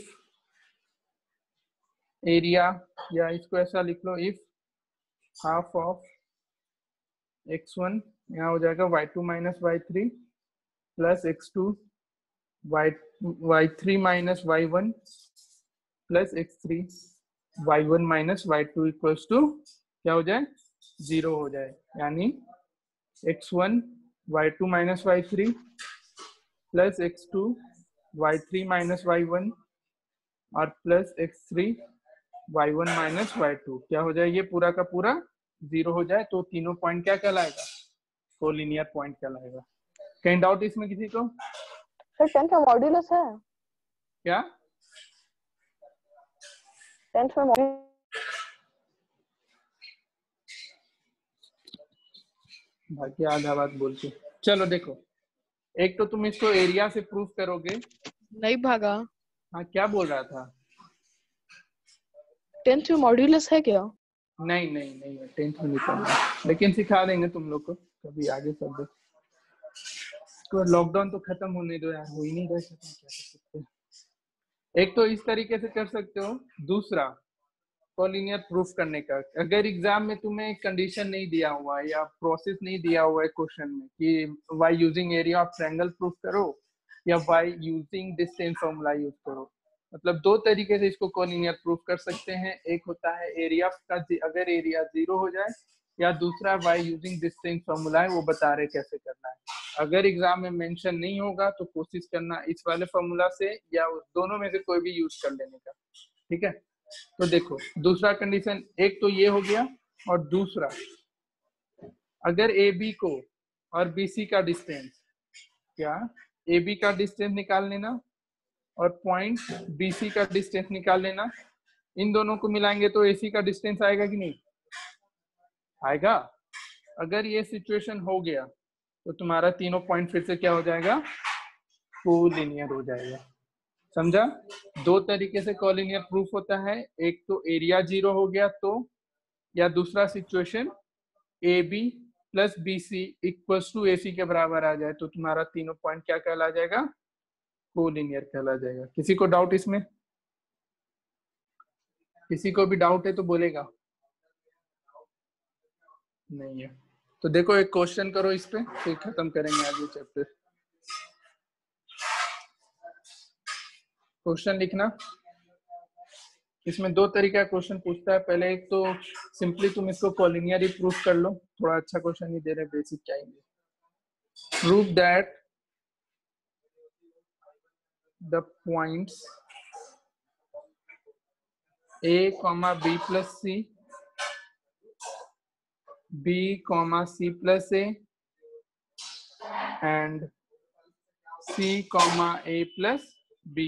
area, या इसको ऐसा लिख लो, if half of x one, यहाँ हो जाएगा y two minus y three plus x two, y y three minus y one plus x three, y one minus y two equals to क्या हो जाए? जीरो हो जाए। यानी x one y two minus y three plus x two y three minus y one और plus x three y one minus y two क्या हो जाए? ये पूरा का पूरा जीरो हो जाए, तो तीनों पॉइंट क्या कहलाएगा? कोलिनियर पॉइंट कहलाएगा। कहीं डाउट इसमें किसी को? सर टेंथ में मॉड्यूलस है क्या? टेंथ में मॉड्यूलस बाकी आधा बात बोल के चलो। देखो, एक तो तुम इसको एरिया से प्रूफ करोगे। नहीं भागा। हाँ, क्या बोल रहा था? टेंथ में मॉड्यूलस है क्या? नहीं नहीं नहीं है, टेंथ में नहीं पढ़ना, लेकिन सिखा देंगे तुम लोग को कभी आगे सब। तो लॉकडाउन तो खत्म होने दो यार, हो ही नहीं रहा, क्या कर सकते हैं। एक तो इस तरीके से कर सकते हो। दूसरा, कोलिनियर प्रूफ करने का, अगर एग्जाम में तुम्हें कंडीशन नहीं दिया हुआ है या प्रोसेस नहीं दिया हुआ है क्वेश्चन में कि why using area of triangle proof करो या why using distance formula use करो, मतलब दो तरीके से इसको कोलिनियर प्रूफ कर सकते हैं। एक होता है एरिया का, अगर एरिया जीरो हो जाए, या दूसरा वाई यूजिंग डिस्टेंस फॉर्मूला है, वो बता रहे कैसे करना है। अगर एग्जाम में मेंशन नहीं होगा तो कोशिश करना इस वाले फॉर्मूला से या उस दोनों में से कोई भी यूज कर लेने का। ठीक है, तो देखो दूसरा कंडीशन, एक तो ये हो गया, और दूसरा, अगर ए बी को और बी सी का डिस्टेंस, क्या ए बी का डिस्टेंस निकाल लेना और पॉइंट बी सी का डिस्टेंस निकाल लेना, इन दोनों को मिलाएंगे तो ए सी का डिस्टेंस आएगा कि नहीं आएगा? अगर ये सिचुएशन हो गया तो तुम्हारा तीनों पॉइंट फिर से क्या हो जाएगा? कोलिनियर हो जाएगा। समझा? दो तरीके से कोलिनियर प्रूफ होता है, एक तो एरिया जीरो हो गया तो, या दूसरा situation A B plus B C equals to A C के बराबर आ जाए तो तुम्हारा तीनों पॉइंट क्या कहला जाएगा? कोलिनियर कहला जाएगा। किसी को डाउट इसमें? किसी को भी डाउट है तो बोलेगा? नहीं है तो देखो एक क्वेश्चन करो इस पे, फिर खत्म करेंगे आज ये चैप्टर। क्वेश्चन लिखना। इसमें दो तरीका क्वेश्चन पूछता है। पहले एक तो सिंपली तुम इसको कोलिनियर ही प्रूफ कर लो, थोड़ा अच्छा क्वेश्चन ही दे रहे, बेसिक क्या ही। Prove that the points a comma b plus c, b comma c plus a and c comma a plus b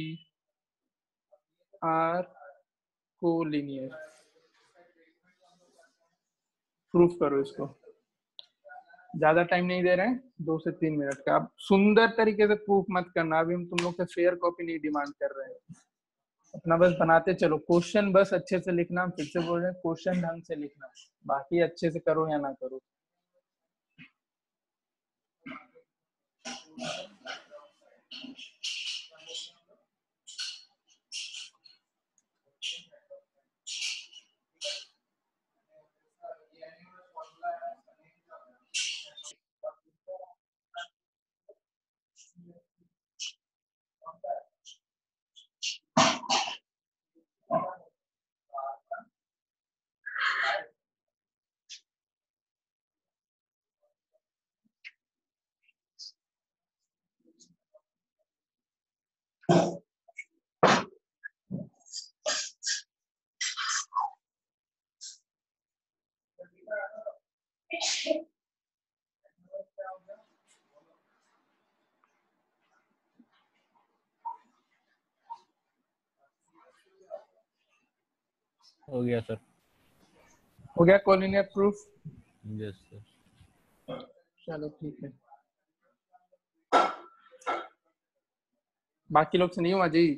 are collinear। Proof करो इसको। ज्यादा टाइम नहीं दे रहे हैं, दो से तीन मिनट का। अब सुंदर तरीके से प्रूफ मत करना, अभी हम तुम लोग से फेयर कॉपी नहीं डिमांड कर रहे हैं। अपना बस बनाते चलो। क्वेश्चन बस अच्छे से लिखना, फिर से बोल रहे हैं क्वेश्चन ढंग से लिखना, बाकी अच्छे से करो या ना करो। हो गया सर। हो गया कोलिनियर प्रूफ? Yes sir. चलो ठीक है। बाकी लोग से नहीं हुआ जी?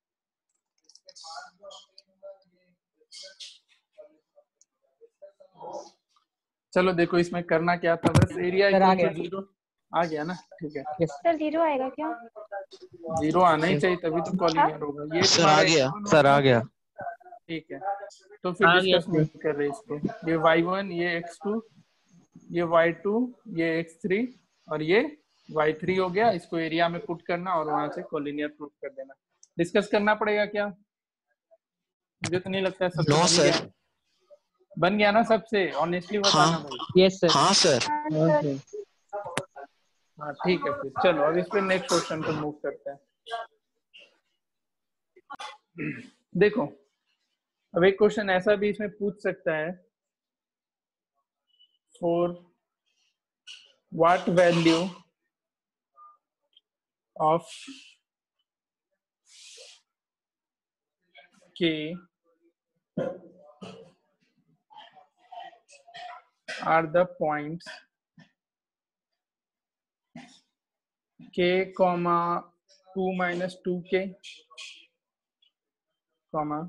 चलो देखो इसमें करना क्या था, बस एरिया सर आ इक्वल टू गया। जीरो आ गया ना? ठीक है, यस सर जीरो आएगा क्या? जीरो आना ही चाहिए तभी तो कोलिनियर होगा। ये सर आ तुम्हारा गया। एक्स वन सर आ होगा। गया। ठीक है, तो फिर आ गया डिस्कस नहीं कर रहे इसको। ये वाई वन, ये एक्स टू, ये वाई टू, ये एक्स थ्री और ये वाई थ्री हो गया। इसको एरिया में पुट करना और वहां से कोलिनियर प्रूफ कर देना। डिस्कस करना पड़ेगा क्या? मुझे तो नहीं लगता है सबसे नो बन सर। गया। बन गया ना सबसे? ऑनेस्टली बताना हाँ भाई। Yes sir. हाँ सर। हाँ सर। हाँ ठीक है, फिर चलो अब इस पे नेक्स्ट क्वेश्चन पे मूव करते हैं। देखो अब एक क्वेश्चन ऐसा भी इसमें पूछ सकता है, for what value of k are the points k comma two minus two k comma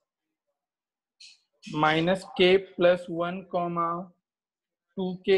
minus k plus one comma two k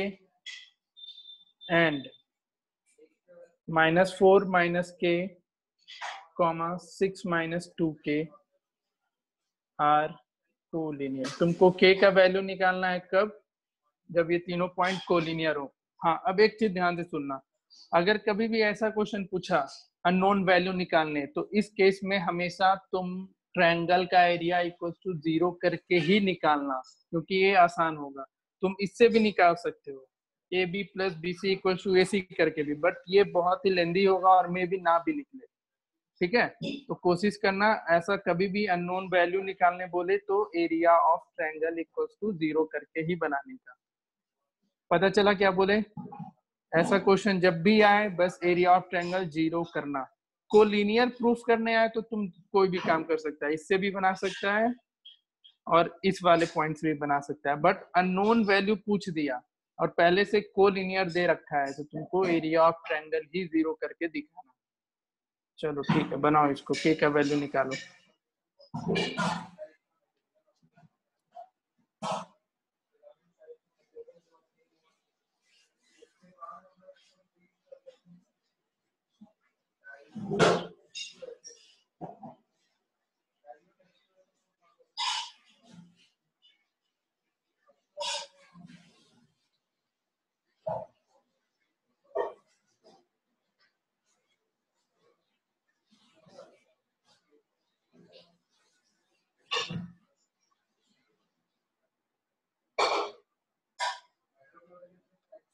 and minus four minus k comma six minus two k are collinear. तुमको k का value निकालना है कब? जब ये तीनों point collinear हो। हाँ अब एक चीज ध्यान से सुनना, अगर कभी भी ऐसा क्वेश्चन पूछा अननोन वैल्यू निकालने, तो इस केस में हमेशा तुम ट्रायंगल का एरिया इक्वल टू जीरो करके ही निकालना, क्योंकि ये आसान होगा। तुम इससे भी निकाल सकते हो A B plus B C equal to A C करके भी, बट ये बहुत ही लेंदी होगा और मे भी ना भी निकले। ठीक है, तो कोशिश करना ऐसा कभी भी अननोन वैल्यू निकालने बोले तो area of triangle equal to zero करके ही बनाने का। पता चला क्या बोले? ऐसा क्वेश्चन जब भी आए बस एरिया ऑफ ट्रायंगल जीरो करना। कोलिनियर प्रूफ करने आए तो तुम कोई भी काम कर सकता है, इससे भी बना सकता है और इस वाले पॉइंट्स भी बना सकता है, बट अननोन वैल्यू पूछ दिया और पहले से कोलिनियर दे रखा है तो तुमको एरिया ऑफ ट्रायंगल ही जीरो करके दिखाना। चलो ठीक है, बनाओ इसको, के का वैल्यू निकालो।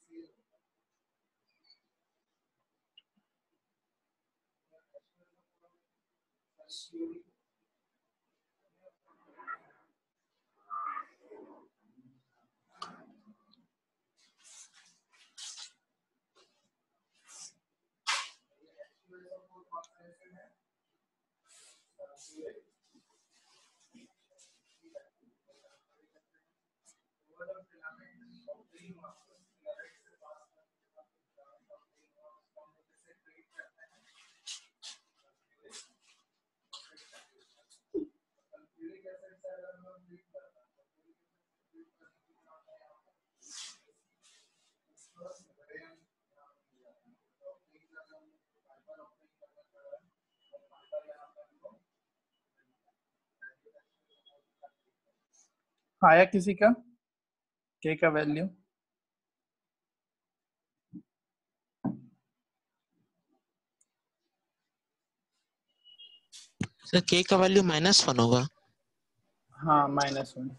आया किसी का के का वैल्यू? सर के का वैल्यू माइनस वन होगा। हाँ माइनस वन।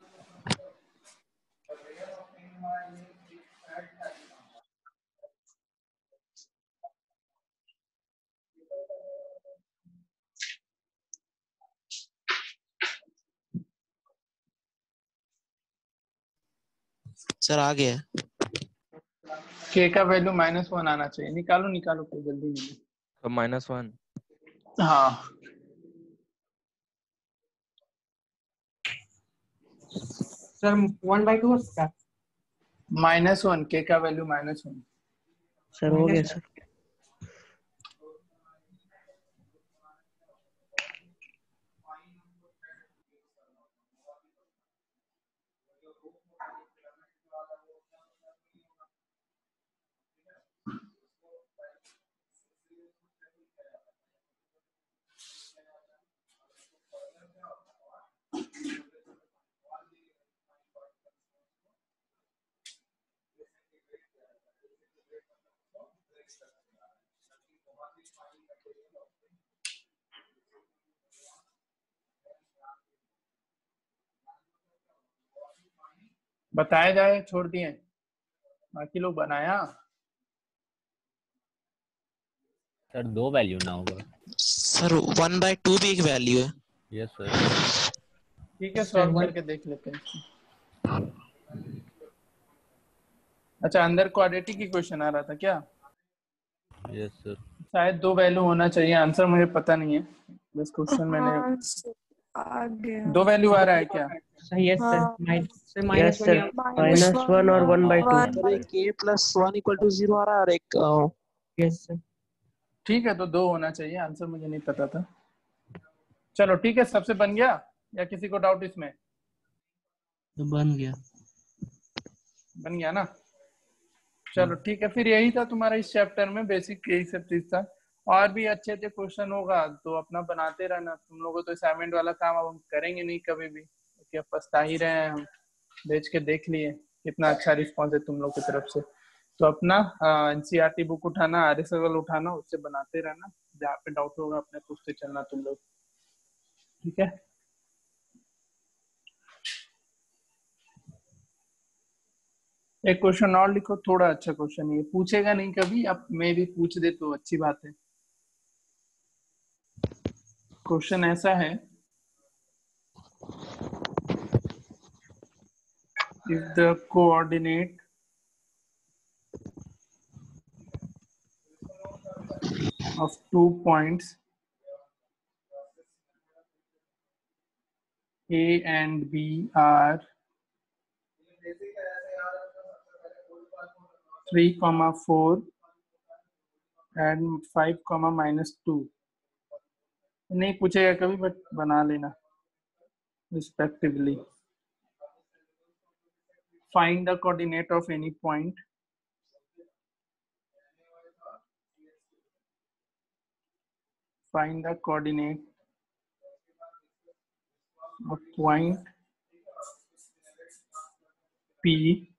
सर आ गया। के का वैल्यू माइनस वन आना चाहिए। निकालो निकालो कोई जल्दी नहीं। तो माइनस वन। हाँ सर वन बाई टू क्या? Minus one. के का वैल्यू माइनस वन। सर हो गया सर। बताया जाए छोड़ दिए, बाकी लोग बनाया। सर दो वैल्यू ना होगा। सर वन बाय टू भी एक वैल्यू है। Yes sir. ठीक है सर सॉल्व वन करके देख लेते हैं इसको। अच्छा अंदर क्वाड्रेटिक इक्वेशन आ रहा था क्या? Yes sir. शायद दो वैल्यू होना चाहिए, आंसर मुझे पता नहीं है, बस क्वेश्चन मैंने। हाँ सर, आ गया। दो वैल्यू आ रहा है क्या? सही है सर। हाँ sir minus one minus one और वन बाई और टू। एक k plus one equal to zero आ रहा है और एक यस सर। ठीक है तो दो होना चाहिए, आंसर मुझे नहीं पता था। चलो ठीक है, सबसे बन गया या किसी को डाउट इसमें? तो बन गया। बन गया ना? चलो ठीक है, फिर यही था तुम्हारा इस चैप्टर में, बेसिक यही सब चीज था। और भी अच्छे अच्छे क्वेश्चन होगा तो अपना बनाते रहना। तुम लोगों तो असाइनमेंट वाला काम अब हम करेंगे नहीं कभी भी, क्योंकि अब पछता ही रहे हैं हम। भेज के देख लिए कितना अच्छा रिस्पॉन्स है तुम लोग की तरफ से। तो अपना एनसीईआरटी बुक उठाना, आरएसएल उठाना, उससे बनाते रहना। जहाँ पे डाउट होगा अपने पूछते चलना तुम लोग, ठीक है? एक क्वेश्चन और लिखो, थोड़ा अच्छा क्वेश्चन, ये पूछेगा नहीं कभी, अब मैं भी पूछ दे तो अच्छी बात है। क्वेश्चन ऐसा है, if the coordinate of two points A and B are three comma four and five comma minus two, नहीं पूछेगा कभी बट बना लेना respectively. Find the coordinate of any point find the coordinate of point P,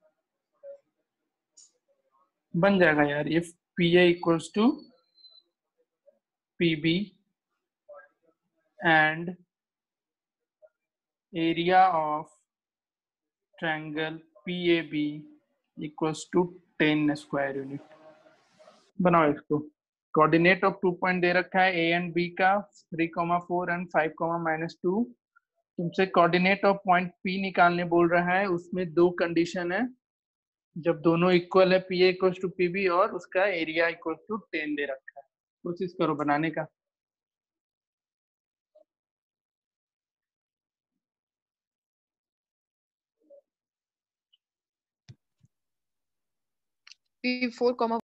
बन जाएगा यार, if P A equals to P B and area of triangle P A B equals to ten square unit. बनाओ इसको। Coordinate of two point दे रखा है A and B का, three comma four and five comma minus two. तुमसे coordinate of point P निकालने बोल रहा है। उसमें दो कंडीशन है, जब दोनों इक्वल है, P A equal to P B, और उसका एरिया इक्वल टू टेन दे रखा है। कोशिश करो बनाने का। पी फोर कॉमा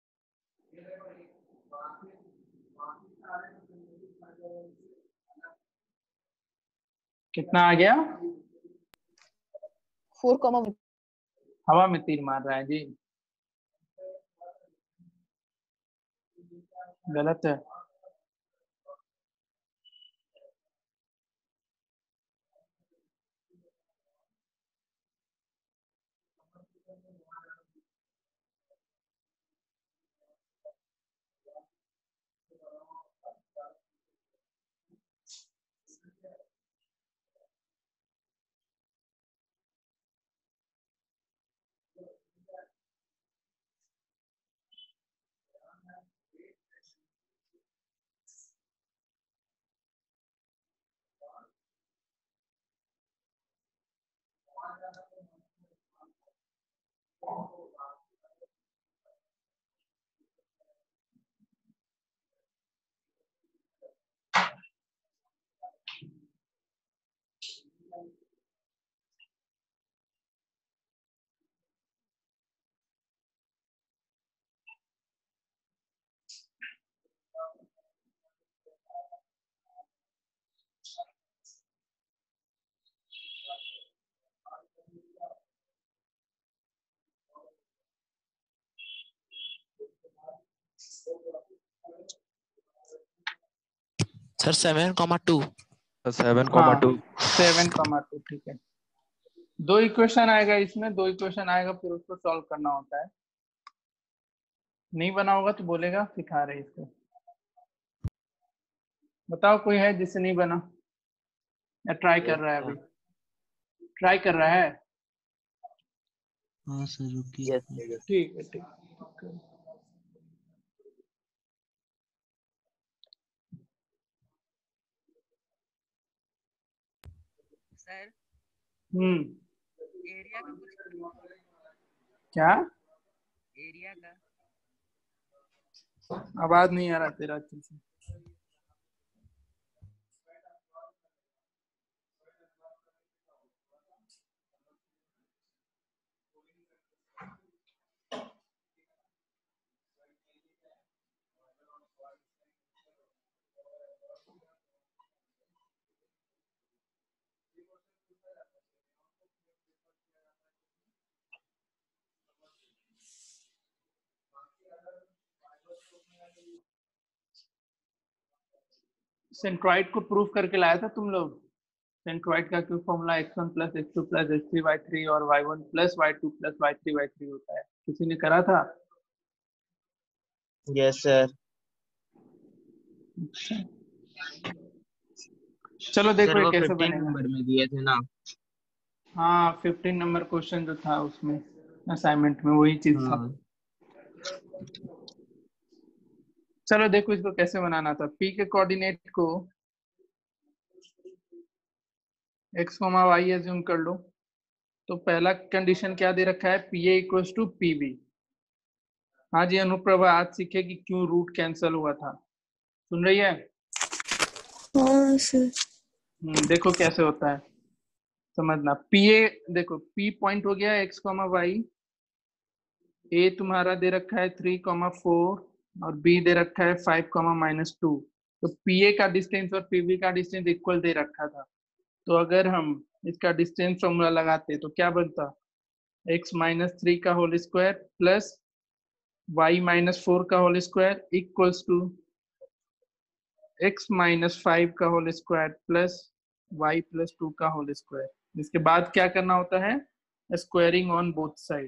कितना आ गया? फोर कॉमा हवा में तीर मार रहा है जी, गलत है। Sir seven comma two. Seven comma हाँ, टू। सेवन कॉमा टू, ठीक है। दो इक्वेशन आएगा इसमें, दो इक्वेशन आएगा, फिर उसको सॉल्व करना होता है। नहीं बना होगा तो बोलेगा, सिखा रहे इसको। बताओ कोई है जिससे नहीं बना, या ट्राई कर रहा है अभी? ट्राई कर रहा है? हाँ सर रुकिए। ठीक है, ठीक है। सर हम्म एरिया का कुछ क्या? एरिया का आवाज नहीं आ रहा तेरा अच्छे से। सेंट्रॉइड को प्रूफ करके लाया था तुम लोग। सेंट्रॉइड का क्यों formula x one plus x two plus x three y three और y one plus y two plus y three y three होता है। किसी ने करा था? Yes sir. चलो देखो सर ये वो कैसे फिफ्टीन बनेगा। नंबर में दिए थे ना। हाँ, फिफ्टीन नंबर क्वेश्चन जो था उसमें असाइनमेंट में वही चीज था। हाँ। चलो देखो इसको कैसे बनाना था। पी के कोऑर्डिनेट को एक्स कोमा वाई एज्यूम कर लो। तो पहला कंडीशन क्या दे रखा है? P A equals to P B. हाँ जी अनुप्रभा, आज सीखे कि क्यों रूट कैंसिल हुआ था। सुन रही है? हाँ सर। हम्म, देखो कैसे होता है समझना। पी ए देखो, पी पॉइंट हो गया एक्स कॉमा वाई, ए तुम्हारा दे रखा है थ्री कॉमा फोर और बी दे रखा है फाइव कॉमा माइनस टू। तो पी ए का डिस्टेंस और पीबी का डिस्टेंस इक्वल दे रखा था। तो अगर हम इसका डिस्टेंस फॉर्मूला लगाते तो क्या बनता? एक्स माइनस थ्री का whole square plus y minus four का whole square equals to x minus five का whole square plus y plus two का होल स्क्वायर। इसके बाद क्या करना होता है? Squaring on both side.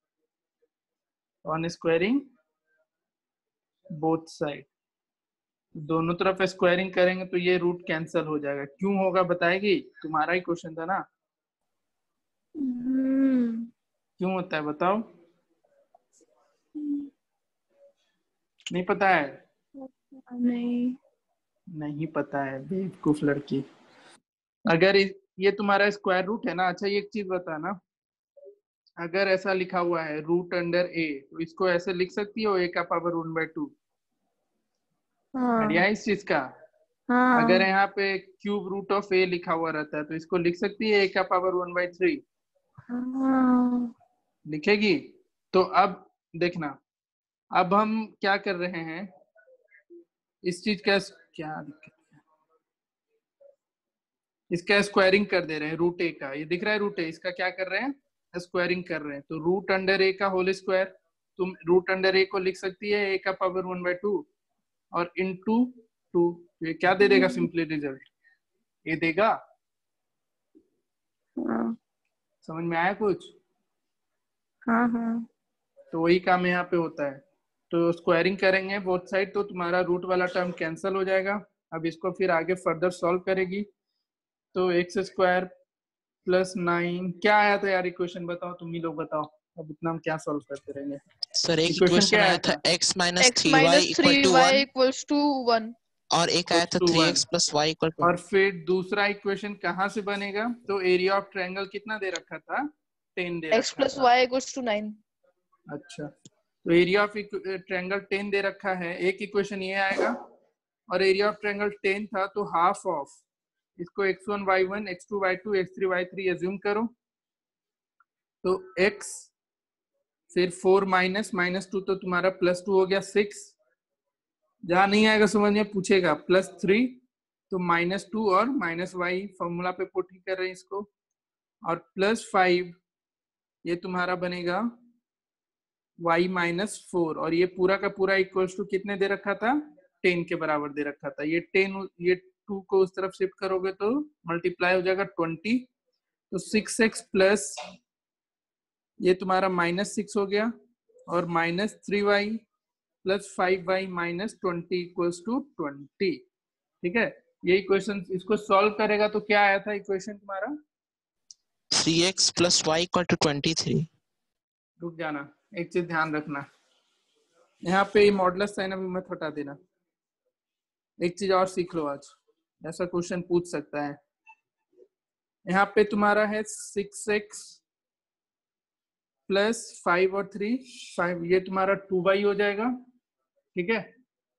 On squaring both side, दोनों तरफ स्क्वायरिंग करेंगे तो ये रूट कैंसिल हो जाएगा। क्यों होगा बताएगी? तुम्हारा ही क्वेश्चन था ना। हम्म। क्यों होता है बताओ? नहीं पता है? नहीं। नहीं पता है, बेवकूफ लड़की। अगर इस, ये तुम्हारा स्क्वायर रूट है ना। अच्छा ये एक चीज बता ना, अगर ऐसा लिखा हुआ है रूट अंडर ए, तो इसको ऐसे लिख सकती हो ए का power one by two. Idea हाँ है इस चीज का? हाँ अगर यहाँ पे क्यूब रूट ऑफ ए लिखा हुआ रहता है तो इसको लिख सकती है ए का पावर वन बाई थ्री। हाँ। लिखेगी? तो अब देखना, अब हम क्या कर रहे हैं, इस चीज का क्या दिक्कत है, इसका स्क्वायरिंग कर दे रहे हैं रूट ए का। ये दिख रहा है रूट ए, इसका क्या कर रहे हैं, स्क्वायरिंग कर रहे हैं। तो रूट अंडर ए का होल स्क्वायर, तुम रूट अंडर ए को लिख सकती है ए का पावर वन बाई टू और इनटू टू। ये क्या दे देगा सिंपली रिजल्ट? ये देगा। हाँ समझ में आया कुछ? हाँ हाँ। तो वही काम यहाँ पे होता है। तो स्क्वायरिंग करेंगे बोथ साइड तो तुम्हारा रूट वाला टर्म कैंसिल हो जाएगा। अब इसको फिर आगे फर्दर सॉल्व करेगी तो एक्स स्क्वायर प्लस नाइन, क्या आया था यार इक्वेशन? बताओ तुम ही लोग बताओ। अब इतना हम क्या सॉल्व करते रहेंगे? सर एक इक्वेशन इक्वेशन क्या आया आया था था? x minus x three y minus equal three two y one equals to one और एक आया था two three one. X plus y equal to. और फिर दूसरा इक्वेशन कहाँ से बनेगा? तो एरिया ऑफ ट्रायंगल कितना दे रखा था? टेन दे x रखा प्लस था। Y equals to nine. अच्छा, तो एरिया ऑफ ट्रायंगल टेन दे रखा है, एक इक्वेशन ये आएगा। और एरिया ऑफ ट्रायंगल टेन था तो हाफ ऑफ इसको x one y one x two y two x three y three assume करो। तो x फिर फोर माइनस माइनस टू तो तुम्हारा प्लस टू हो गया सिक्स। जहां नहीं आएगा समझ में पूछेगा प्लस थ्री तो माइनस टू और माइनस वाई फॉर्मूला पे पुट ही कर रहे हैं इसको। और प्लस फाइव ये तुम्हारा बनेगा y माइनस फोर और ये पूरा का पूरा इक्वल्स टू कितने दे रखा था? टेन के बराबर दे रखा था। ये टेन, ये टू को उस तरफ शिफ्ट करोगे तो मल्टीप्लाई हो जाएगा ट्वेंटी। तो सिक्स एक्स प्लस ये तुम्हारा माइनस सिक्स हो गया और minus three y plus five y minus twenty equals to twenty. ठीक है, ये इक्वेशन इसको सॉल्व करेगा तो क्या आया था इक्वेशन तुम्हारा? Three x plus y equal to twenty three. रुक जाना, एक चीज ध्यान रखना, यहाँ पे मॉडुलस साइन अभी मत हटा देना। एक चीज और सीख लो आज, ऐसा क्वेश्चन पूछ सकता है। यहाँ पे तुम्हारा है सिक्स एक्स प्लस फाइव और थ्री फाइव, ये तुम्हारा टू बाई हो जाएगा। ठीक है,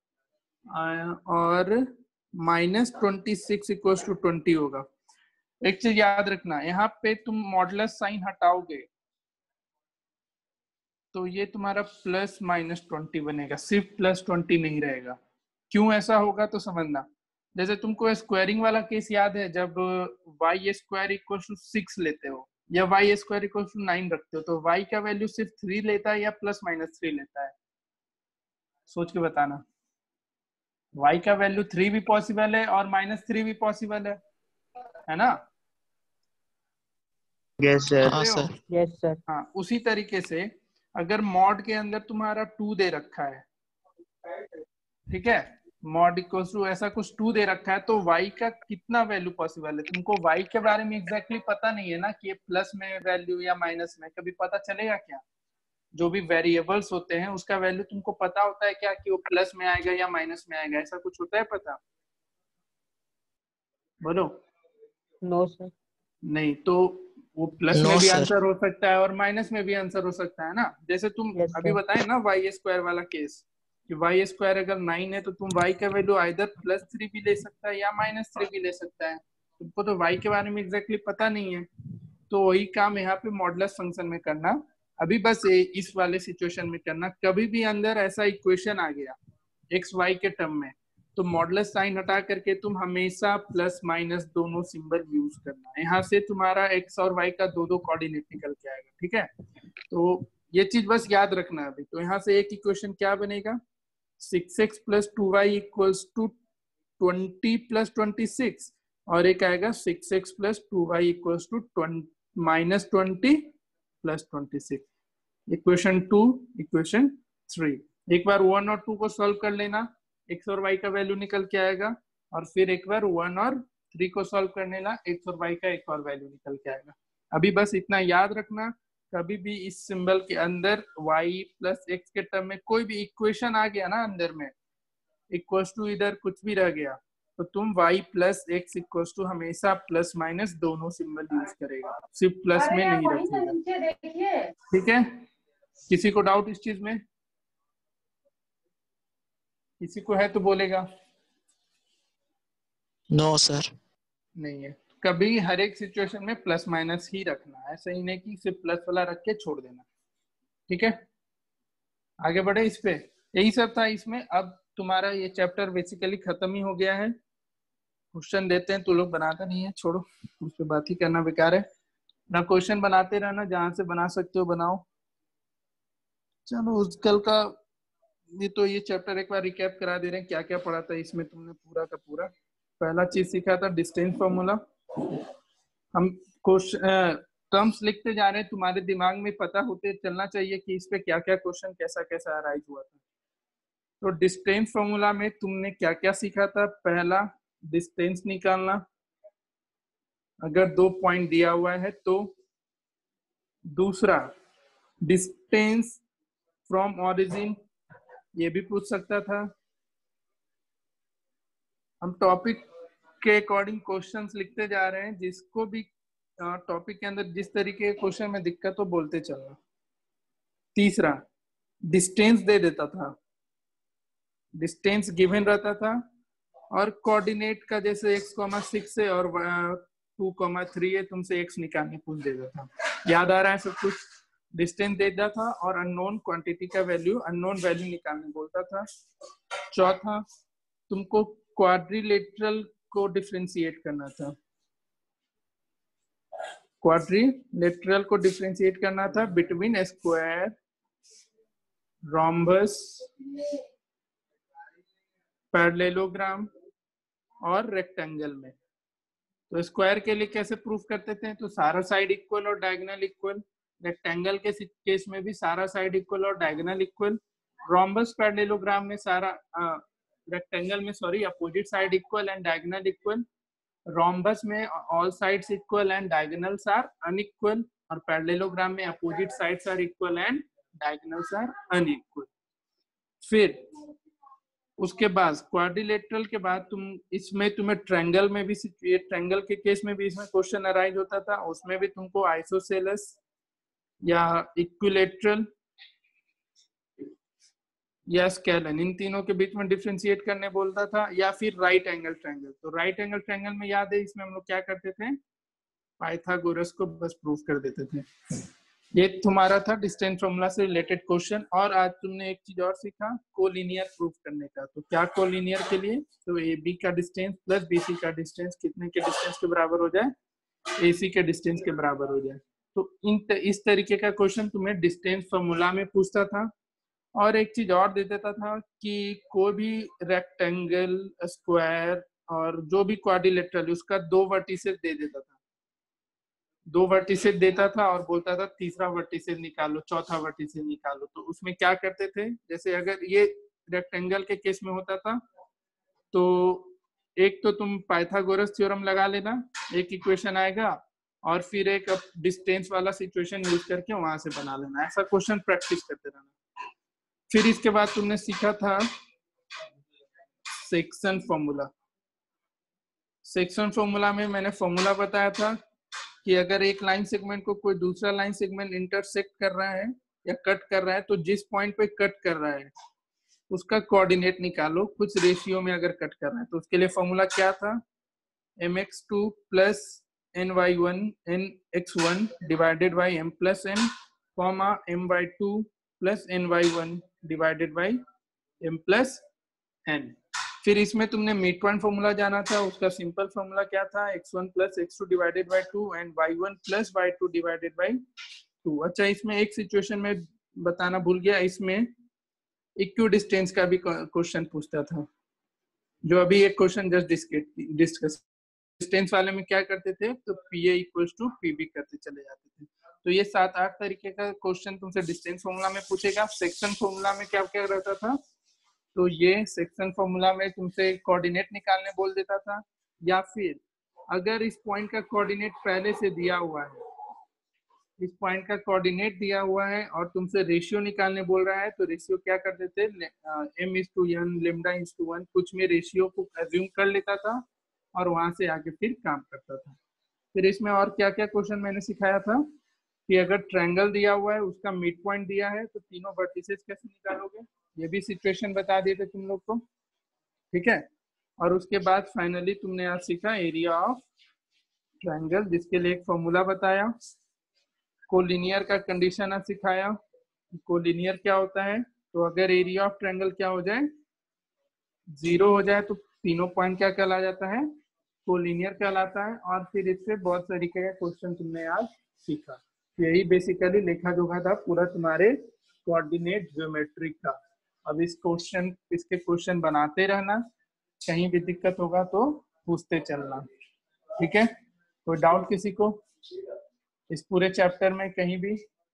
और minus twenty six equals to twenty होगा। एक चीज याद रखना, यहाँ पे तुम मॉडुलस साइन हटाओगे तो ये तुम्हारा प्लस माइनस ट्वेंटी बनेगा, सिर्फ प्लस ट्वेंटी नहीं रहेगा। क्यों ऐसा होगा तो समझना। जैसे तुमको स्क्वायरिंग वाला केस याद है, जब y square equal to six लेते हो या y square equal to nine रखते हो तो वाई का वैल्यू सिर्फ थ्री लेता है या प्लस माइनस थ्री लेता है? सोच के बताना। वाई का वैल्यू थ्री भी पॉसिबल है और माइनस थ्री भी पॉसिबल है, है ना? Yes sir. हाँ सर। Yes sir. हाँ, उसी तरीके से अगर मॉड के अंदर तुम्हारा टू दे रखा है, ठीक है, मॉड इक्वल्स टू ऐसा कुछ टू दे रखा है तो y का कितना वैल्यू पॉसिबल है? तुमको y के बारे में एग्जैक्टली exactly पता नहीं है ना कि ये प्लस में वैल्यू या माइनस में, कभी पता चलेगा क्या? जो भी वेरिएबल्स होते हैं उसका वैल्यू तुमको पता होता है क्या कि वो प्लस में आएगा या माइनस में आएगा? ऐसा कुछ होता है पता? बोलो। No sir. नहीं, तो वो प्लस No, में भी sir. आंसर हो सकता है और माइनस में भी आंसर हो सकता है ना। जैसे तुम Yes, अभी sir. बताए ना वाई स्क्वायर वाला केस कि वाई स्क्वायर अगर नाइन है तो तुम वाई का वैल्यू आइदर प्लस थ्री भी ले सकता है या माइनस थ्री भी ले सकता है। तुमको तो वाई के बारे में एग्जैक्टली पता नहीं है, तो वही काम यहाँ पे मॉडुलस फंक्शन में करना। अभी बस ये इस वाले सिचुएशन में करना, कभी भी अंदर ऐसा इक्वेशन आ गया एक्स वाई के टर्म में तो मॉडुलस साइन हटा करके तुम हमेशा प्लस माइनस दोनों सिंबल यूज करना। यहाँ से तुम्हारा एक्स और वाई का दो दो कोऑर्डिनेट निकल के आएगा। ठीक है, तो ये चीज बस याद रखना अभी। तो यहाँ से एक इक्वेशन क्या बनेगा? Six x plus two y equals to twenty plus twenty six और एक आएगा six x plus two y equals to minus twenty plus twenty six. Equation two, equation three. एक बार वन और टू को सॉल्व कर लेना, एक्स और वाई का वैल्यू निकल के आएगा और फिर एक बार वन और थ्री को सॉल्व करने ला एक्स और वाई का एक और वैल्यू निकल के आएगा। अभी बस इतना याद रखना, कभी भी इस सिंबल के अंदर y प्लस एक्स के टर्म में कोई भी इक्वेशन आ गया ना अंदर में, इक्वल्स टू इधर कुछ भी रह गया, तो तुम y plus x equals to हमेशा प्लस माइनस दोनों सिंबल यूज करेगा, सिर्फ प्लस में नहीं रखेगा। ठीक है, किसी को डाउट इस चीज में? किसी को है तो बोलेगा। No sir. नहीं है, कभी हर एक सिचुएशन में प्लस माइनस ही रखना है, ऐसा ही नहीं कि सिर्फ प्लस वाला रख के छोड़ देना। ठीक है, आगे बढ़े इस पे। यही सब था इसमें। अब तुम्हारा ये चैप्टर बेसिकली खत्म ही हो गया है। क्वेश्चन देते हैं तो लोग बनाता नहीं है, छोड़ो, उस पर बात ही करना बेकार है ना। क्वेश्चन बनाते रहना, जहां से बना सकते हो बनाओ। चलो उस कल का ये तो ये चैप्टर एक बार रिकैप करा दे रहे हैं, क्या क्या पढ़ा था इसमें तुमने पूरा का पूरा। पहला चीज सीखा था डिस्टेंस फॉर्मूला। हम क्वेश्चन टर्म्स लिखते जा रहे हैं, तुम्हारे दिमाग में पता होते चलना चाहिए कि इस पे क्या क्या क्वेश्चन कैसा कैसा अराइज हुआ था। तो डिस्टेंस फॉर्मूला में तुमने क्या क्या सीखा था? पहला, डिस्टेंस निकालना, अगर दो पॉइंट दिया हुआ है तो। दूसरा, डिस्टेंस फ्रॉम ओरिजिन, ये भी पूछ सकता था। हम टॉपिक के अकॉर्डिंग क्वेश्चंस लिखते जा रहे हैं, जिसको भी टॉपिक के अंदर जिस तरीके के क्वेश्चन में दिक्कत हो बोलते चलना। तीसरा, डिस्टेंस दे देता था, डिस्टेंस गिवन रहता था, और कोऑर्डिनेट का जैसे एक्स कॉमा सिक्स है और टू कॉमा थ्री है, तुमसे एक्स निकालने पूछ देता था। याद आ रहा है सब कुछ? डिस्टेंस देता था और अननोन क्वांटिटी का वैल्यू, अननोन वैल्यू निकालने बोलता था। चौथा, तुमको क्वाड्रिलेटरल को डिफरेंशिएट करना था, क्वाड्रिलेटरल को डिफरेंशिएट करना था बिटवीन स्क्वायर, रोम्बस, पैरेललोग्राम और रेक्टेंगल में। तो स्क्वायर के लिए कैसे प्रूफ करते थे? तो सारा साइड इक्वल और डायगोनल इक्वल। रेक्टेंगल के केस में भी सारा साइड इक्वल और डायगोनल इक्वल। रोम्बस पैरेललोग्राम में सारा रेक्टेंगल में sorry opposite side equal and diagonal equal. Rhombus में all sides equal and diagonals are unequal, और पैरेललोग्राम में opposite sides are equal and diagonals are unequal. फिर उसके बाद क्वाड्रिलेटरल के बाद तुम इसमें तुम्हें ट्रायंगल में भी, ट्रायंगल के केस में भी इसमें क्वेश्चन अराइज होता था। उसमें भी तुमको आइसोसेलेस या इक्विलेटरल या स्केलन, इन तीनों के बीच में डिफरेंशिएट करने बोलता था, या फिर राइट एंगल ट्रायंगल। तो राइट एंगल ट्रायंगल में याद है इसमें हम लोग क्या करते थे? पाइथागोरस को बस प्रूफ कर देते थे। ये तुम्हारा था डिस्टेंस फॉर्मूला से रिलेटेड क्वेश्चन। और आज तुमने एक चीज और सीखा, कोलिनियर प्रूफ करने का। तो क्या कोलिनियर के लिए? तो ए बी का डिस्टेंस प्लस बी सी का डिस्टेंस कितने के डिस्टेंस के बराबर हो जाए? ए सी के डिस्टेंस के बराबर हो जाए। तो इन इस तरीके का क्वेश्चन तुम्हें डिस्टेंस फॉर्मूला में पूछता था। और एक चीज और दे देता था कि कोई भी रेक्टेंगल, स्क्वायर और जो भी क्वाड्रिलेटरल, उसका दो वर्टिसेस दे देता था, दो वर्टिसेस देता था और बोलता था तीसरा वर्टिसेस निकालो, चौथा वर्टिसेस निकालो। तो उसमें क्या करते थे? जैसे अगर ये रेक्टेंगल के केस में होता था तो एक तो तुम पाइथागोरस थ्योरम लगा लेना, एक इक्वेशन आएगा, और फिर एक डिस्टेंस वाला सिचुएशन यूज करके वहां से बना लेना। ऐसा क्वेश्चन प्रैक्टिस करते रहना। फिर इसके बाद तुमने सीखा था सेक्शन फॉर्मूला। सेक्शन फॉर्मूला में मैंने फॉर्मूला बताया था कि अगर एक लाइन सेगमेंट को कोई दूसरा लाइन सेगमेंट इंटरसेक्ट कर रहा है या कट कर रहा है, तो जिस पॉइंट पे कट कर रहा है उसका कोऑर्डिनेट निकालो, कुछ रेशियो में अगर कट कर रहा है। तो उसके लिए फॉर्मूला क्या था? M x two plus n y one n x one divided by m plus n, comma m y two plus n y one divided by m plus n. फिर इसमें तुमने मिड पॉइंट फॉर्मूला जाना था। उसका simple formula क्या था? X one plus x two divided by two and y one plus y two divided by two. अच्छा, इसमें एक सिचुएशन में बताना भूल गया, इसमें इक्वी डिस्टेंस का भी क्वेश्चन पूछता था, जो अभी एक क्वेश्चन जस्ट डिस्कस। डिस्टेंस वाले में क्या करते थे? तो P A equals to P B करते चले जाते थे। तो ये सात आठ तरीके का क्वेश्चन तुमसे डिस्टेंस फॉर्मूला में पूछेगा। सेक्शन फॉर्मूला में क्या क्या रहता था? तो ये सेक्शन फॉर्मूला में तुमसे कोऑर्डिनेट निकालने बोल देता था, या फिर अगर इस पॉइंट का कोऑर्डिनेट पहले से दिया हुआ है इस पॉइंट का कोऑर्डिनेट दिया हुआ है और तुमसे रेशियो निकालने बोल रहा है, तो रेशियो क्या कर देते, m is to n, lambda is to one, कुछ में रेशियो को एज्यूम कर लेता था और वहां से आगे फिर काम करता था। फिर इसमें और क्या क्या क्वेश्चन मैंने सिखाया था कि अगर ट्रायंगल दिया हुआ है, उसका मिड पॉइंट दिया है, तो तीनों वर्टिसेस कैसे निकालोगे, ये भी सिचुएशन बता दिए थे तुम लोग को, ठीक है। और उसके बाद फाइनली तुमने आज सीखा एरिया ऑफ ट्रायंगल, जिसके लिए एक फॉर्मूला बताया। कोलिनियर का कंडीशन आज सिखाया। कोलिनियर क्या होता है, तो अगर एरिया ऑफ ट्रायंगल क्या हो जाए, जीरो हो जाए, तो तीनों पॉइंट क्या कहला जाता है, कोलिनियर कहलाता है। और फिर इससे बहुत तरीके का क्वेश्चन तुमने आज सीखा। यही बेसिकली लेखा जोखा था पूरा तुम्हारे कोऑर्डिनेट ज्योमेट्री का। अब इस क्वेश्चन इसके क्वेश्चन बनाते रहना, कहीं भी दिक्कत होगा तो पूछते चलना, ठीक है। कोई डाउट किसी को इस पूरे चैप्टर में कहीं भी?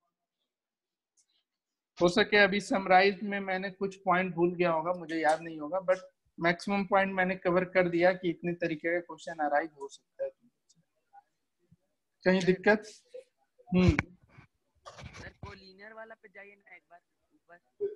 हो सके अभी समराइज में मैंने कुछ पॉइंट भूल गया होगा, मुझे याद नहीं होगा, बट मैक्सिमम पॉइंट मैंने कवर कर दिया कि इतने तरीके का क्वेश्चन अराइज हो सकता है। कहीं दिक्कत? हम्म सर कोलिनियर वाला पे जाइए ना एक बार ऊपर।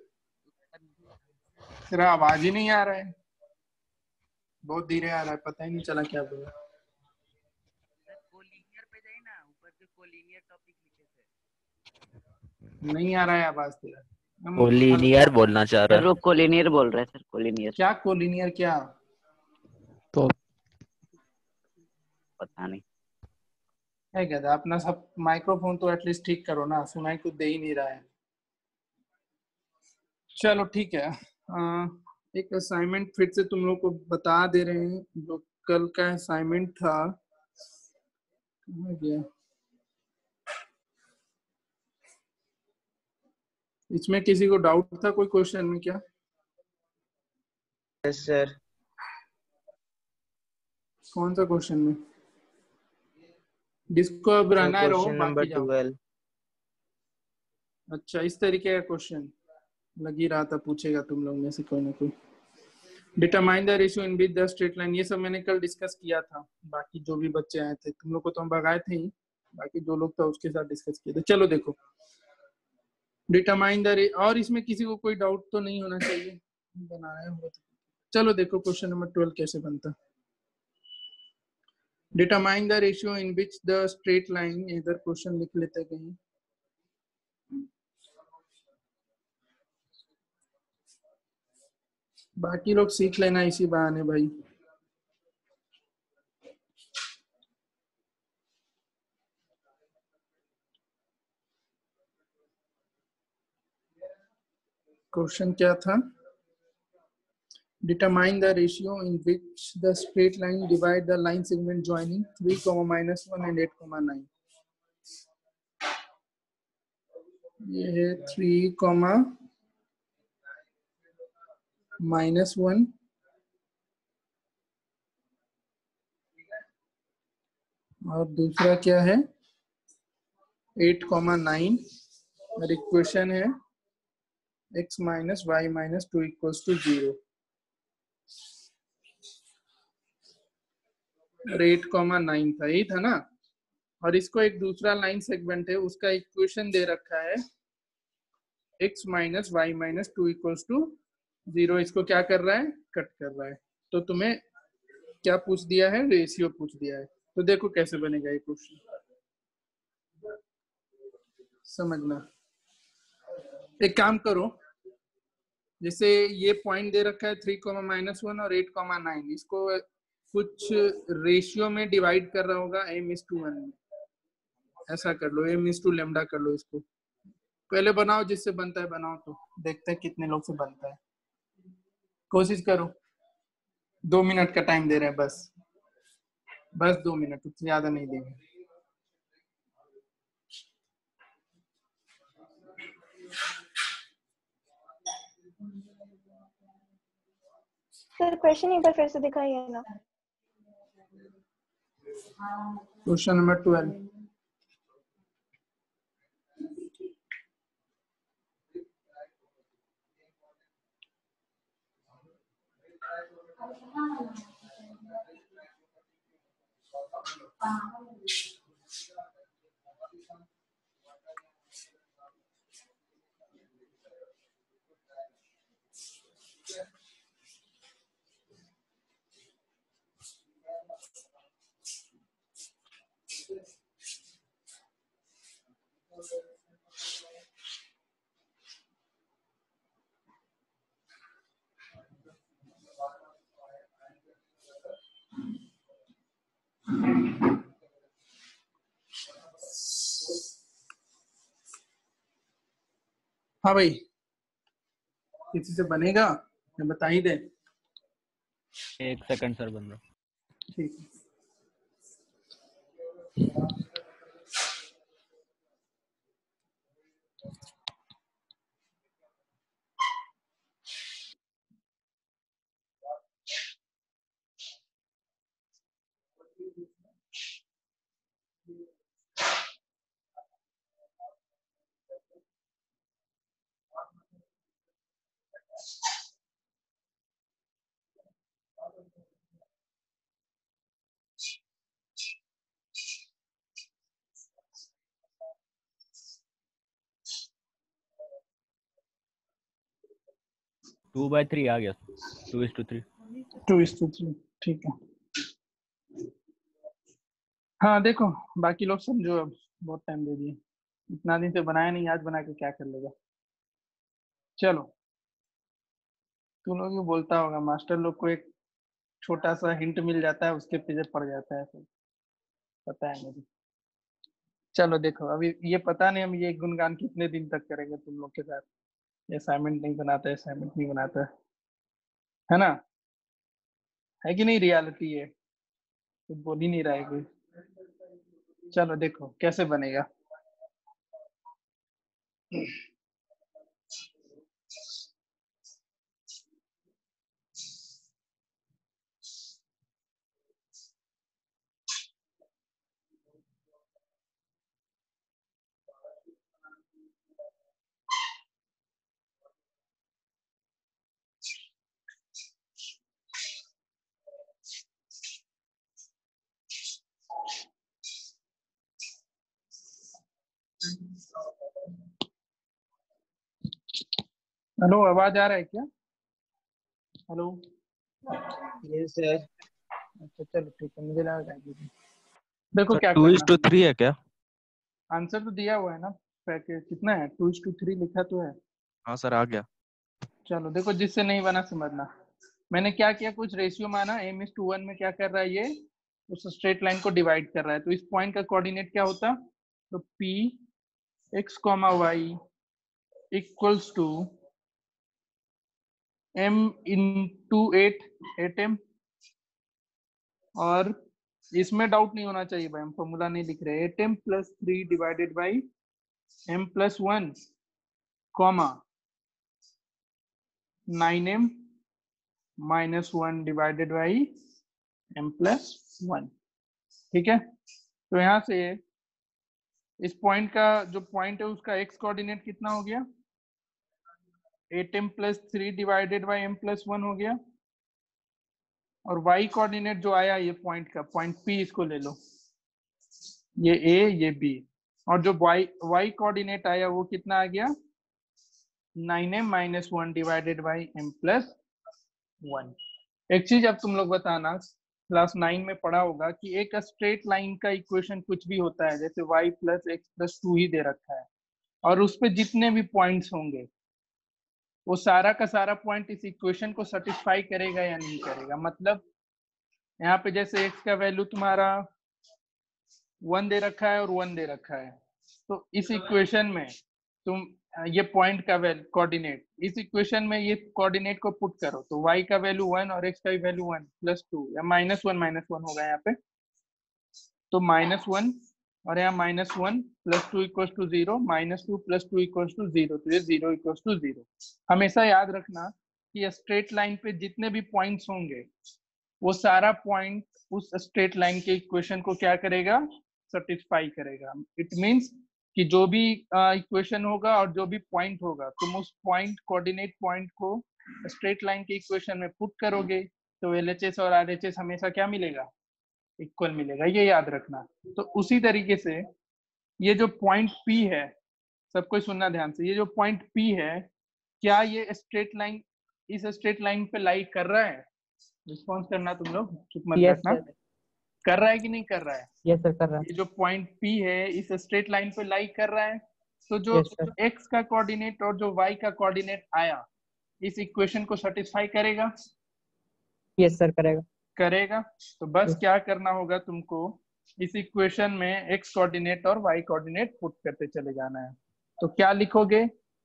तेरा आवाज ही नहीं आ रहा है, बहुत धीरे आ रहा है, पता ही नहीं चला क्या बोला। सर कोलिनियर पे जाइए ना, ऊपर के कोलिनियर टॉपिक लिखे थे। नहीं आ रहा है आवाज तेरा। हम कोलिनियर बोलना चाह सर रहा वो कोलिनियर बोल रहा है सर, कोलिनियर। क्या कोलिनियर क्या? तो पता नहीं। है क्या, अपना सब माइक्रोफोन तो एटलीस्ट ठीक करो ना, सुनाई कुछ दे ही नहीं रहा है। चलो ठीक है, आ, एक असाइनमेंट फिर से तुम लोग को बता दे रहे हैं, जो कल का असाइनमेंट था। कहाँ गया? इसमें किसी को डाउट था कोई क्वेश्चन में क्या? Yes sir. कौन सा क्वेश्चन में? जिसको अब रहना है रहो, क्वेश्चन नंबर बाकी जाओ। ट्वेल्व। अच्छा, इस तरीके का क्वेश्चन लग ही रहा था पूछेगा तुम लोग में से कोई ना कोई। Determine the ratio in which the straight line, ये सब मैंने कल डिस्कस किया था। बाकी जो भी बच्चे आए थे, तुम लोग को तो हम भगाए थे ही, बाकी जो लोग था उसके साथ डिस्कस किए थे। चलो देखो, डिटरमाइन द, और इसमें किसी को कोई डाउट तो नहीं होना चाहिए, बनाया हुआ तो। चलो देखो क्वेश्चन नंबर ट्वेल्व कैसे बनता। Determine the ratio in which the straight line, इधर क्वेश्चन लिख लेते कहीं। बाकी लोग सीख लेना इसी बहाने भाई। क्वेश्चन क्या था? Determine the ratio in which the straight line divide the line segment joining three comma minus one and eight comma nine। ये है थ्री comma minus one और दूसरा क्या है एट comma नाइन, और इक्वेशन है x minus y minus two equals to zero. और eight comma nine था, यही था ना। और इसको एक दूसरा लाइन सेगमेंट है, उसका इक्वेशन दे रखा है x minus y minus two equals to zero. इसको क्या कर रहा है, कट कर रहा है। तो तुम्हें क्या पूछ दिया है, रेशियो पूछ दिया है। तो देखो कैसे बनेगा ये क्वेश्चन, समझना। एक काम करो, जैसे ये पॉइंट दे रखा है थ्री कॉमा माइनस वन और एट कॉमा नाइन, इसको कुछ रेशियो में डिवाइड कर रहा होगा एम इज टू वन में, ऐसा कर लो, एम इज टू लेमडा कर लो। इसको पहले बनाओ, जिससे बनता है बनाओ, तो देखते हैं कितने लोग से बनता है। कोशिश करो, दो मिनट का टाइम दे रहे हैं बस, बस दो मिनट, उससे ज्यादा नहीं देंगे। सर क्वेश्चन एक बार फिर से दिखाइए ना। Question number twelve. हाँ भाई, किसी से बनेगा मैं बता ही दे। एक सेकंड सर बन रहा। ठीक है। टू बाई थ्री आ गया। Two is to three. Two is to three ठीक है। हाँ देखो, बाकी लोग समझो, अब बहुत टाइम दे दिए, इतना दिन से बनाया नहीं, आज बना के क्या कर लेगा। चलो, तुम लोग भी बोलता होगा मास्टर लोग को एक छोटा सा हिंट मिल जाता है, उसके पीछे पड़ जाता है, सब पता है मुझे। चलो देखो, अभी ये पता नहीं हम ये गुणगान कितने दिन तक करेंगे तुम लोग के साथ। असाइनमेंट नहीं बनाता है, असाइनमेंट नहीं बनाता है, है ना? है कि नहीं? रियलिटी है, कुछ बोल ही नहीं रहा है कोई। चलो देखो कैसे बनेगा। हेलो, आवाज आ रहा है क्या? हेलो। Yes sir. अच्छा चलो ठीक है, मुझे लगा कि- देखो सर क्या टू इज करना टू है। थ्री है क्या? आंसर तो दिया हुआ है ना, पैकेज कितना है, टू इज टू थ्री लिखा तो है। हाँ सर आ गया। चलो देखो, जिससे नहीं बना समझना। मैंने क्या किया, कुछ रेशियो माना, एम इज टू वन में क्या कर रहा है ये, उस स्ट्रेट लाइन को डिवाइड कर रहा है। तो इस पॉइंट का कोऑर्डिनेट क्या होता, तो P x comma y equals to m into eight eight m. और इसमें डाउट नहीं होना चाहिए भाई, हम फॉर्मूला नहीं लिख रहे। Eight m plus three divided by m plus one comma nine m minus one divided by m plus one. ठीक है, तो यहाँ से इस पॉइंट का जो पॉइंट है उसका एक्स कोऑर्डिनेट कितना हो गया, eight m plus three divided by m plus one हो गया। और वाई कोऑर्डिनेट जो आया ये पॉइंट का, पॉइंट पी, इसको ले लो, ये ए ये बी। और जो वाई वाई कोऑर्डिनेट आया वो कितना आ गया, nine m minus one divided by m plus one. एक चीज अब तुम लोग बताना, क्लास नाइन में पढ़ा होगा कि एक स्ट्रेट लाइन का इक्वेशन कुछ भी होता है, जैसे y plus x plus two ही दे रखा है, और उस पे जितने भी पॉइंट्स होंगे वो सारा का सारा पॉइंट इस इक्वेशन को सेटिस्फाई करेगा या नहीं करेगा। मतलब यहाँ पे जैसे x का वैल्यू तुम्हारा वन दे रखा है और वन दे रखा है, तो इस इक्वेशन में तुम ये पॉइंट का वैल्यू कोऑर्डिनेट इस इक्वेशन में ये कोऑर्डिनेट को पुट करो, तो y का वैल्यू वन और x का वैल्यू वन प्लस टू या माइनस वन माइनस वन होगा यहाँ पे, तो माइनस वन और यहाँ minus one plus two equals to zero, minus two plus two equals to zero, तो ये जीरो इक्वल्स टू जीरो। हमेशा याद रखना कि स्ट्रेट लाइन पे जितने भी पॉइंट्स होंगे वो सारा पॉइंट उस स्ट्रेट लाइन के इक्वेशन को क्या करेगा, सेटिस्फाई करेगा। इट मींस कि जो भी इक्वेशन uh, होगा और जो भी पॉइंट होगा, तुम उस पॉइंट कोऑर्डिनेट पॉइंट को स्ट्रेट लाइन के इक्वेशन में पुट करोगे, तो एलएचएस और आरएचएस हमेशा क्या मिलेगा, इक्वल मिलेगा, ये याद रखना। तो उसी तरीके से ये जो पॉइंट P है, सबको सुनना ध्यान से, ये जो पॉइंट P है, क्या ये स्ट्रेट लाइन इस स्ट्रेट लाइन पे लाई कर रहा है? रिस्पॉन्स करना तुम लोग, चुप मत यस बैठना। सर। कर रहा है कि नहीं कर रहा है? यस सर कर रहा ये जो पॉइंट P है इस स्ट्रेट लाइन पे लाई कर रहा है, तो जो यस सर। x का कोऑर्डिनेट और जो y का कोऑर्डिनेट आया इस इक्वेशन को सेटिस्फाई करेगा? यस सर करेगा। करेगा। तो बस क्या करना होगा तुमको, इस इक्वेशन में x कोऑर्डिनेट और y कोऑर्डिनेट पुट करते चले जाना है। तो क्या लिखोगे,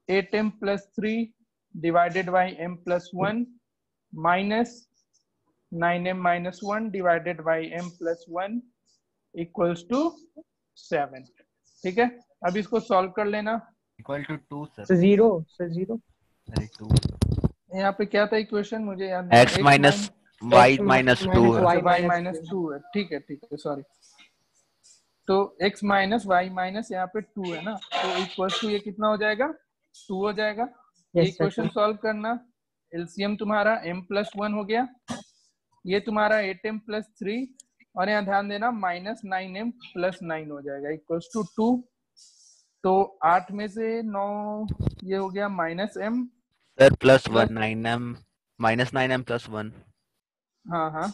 eight m plus three divided by m plus one minus nine m minus one divided by m plus one equals to seven. ठीक है, अब इसको सॉल्व कर लेना। Equal to two sir sir. Zero sir zero अरे two यहाँ पे क्या था इक्वेशन, मुझे याद नहीं। X minus y minus two है। वाई वाई माइनस टू है, ठीक है ठीक है, सॉरी। तो x माइनस वाई माइनस यहाँ पे टू है ना, तो इक्वल टू ये कितना हो जाएगा, टू हो जाएगा। ये Yes, sir, इक्वेशन सॉल्व करना, एलसीएम तुम्हारा m प्लस वन हो गया, ये तुम्हारा एट एम प्लस थ्री, और यहाँ ध्यान देना minus nine m plus nine हो जाएगा इक्वल्स टू टू। तो आठ में से नौ ये हो गया minus m sir plus one nine m minus nine m plus one. हाँ हाँ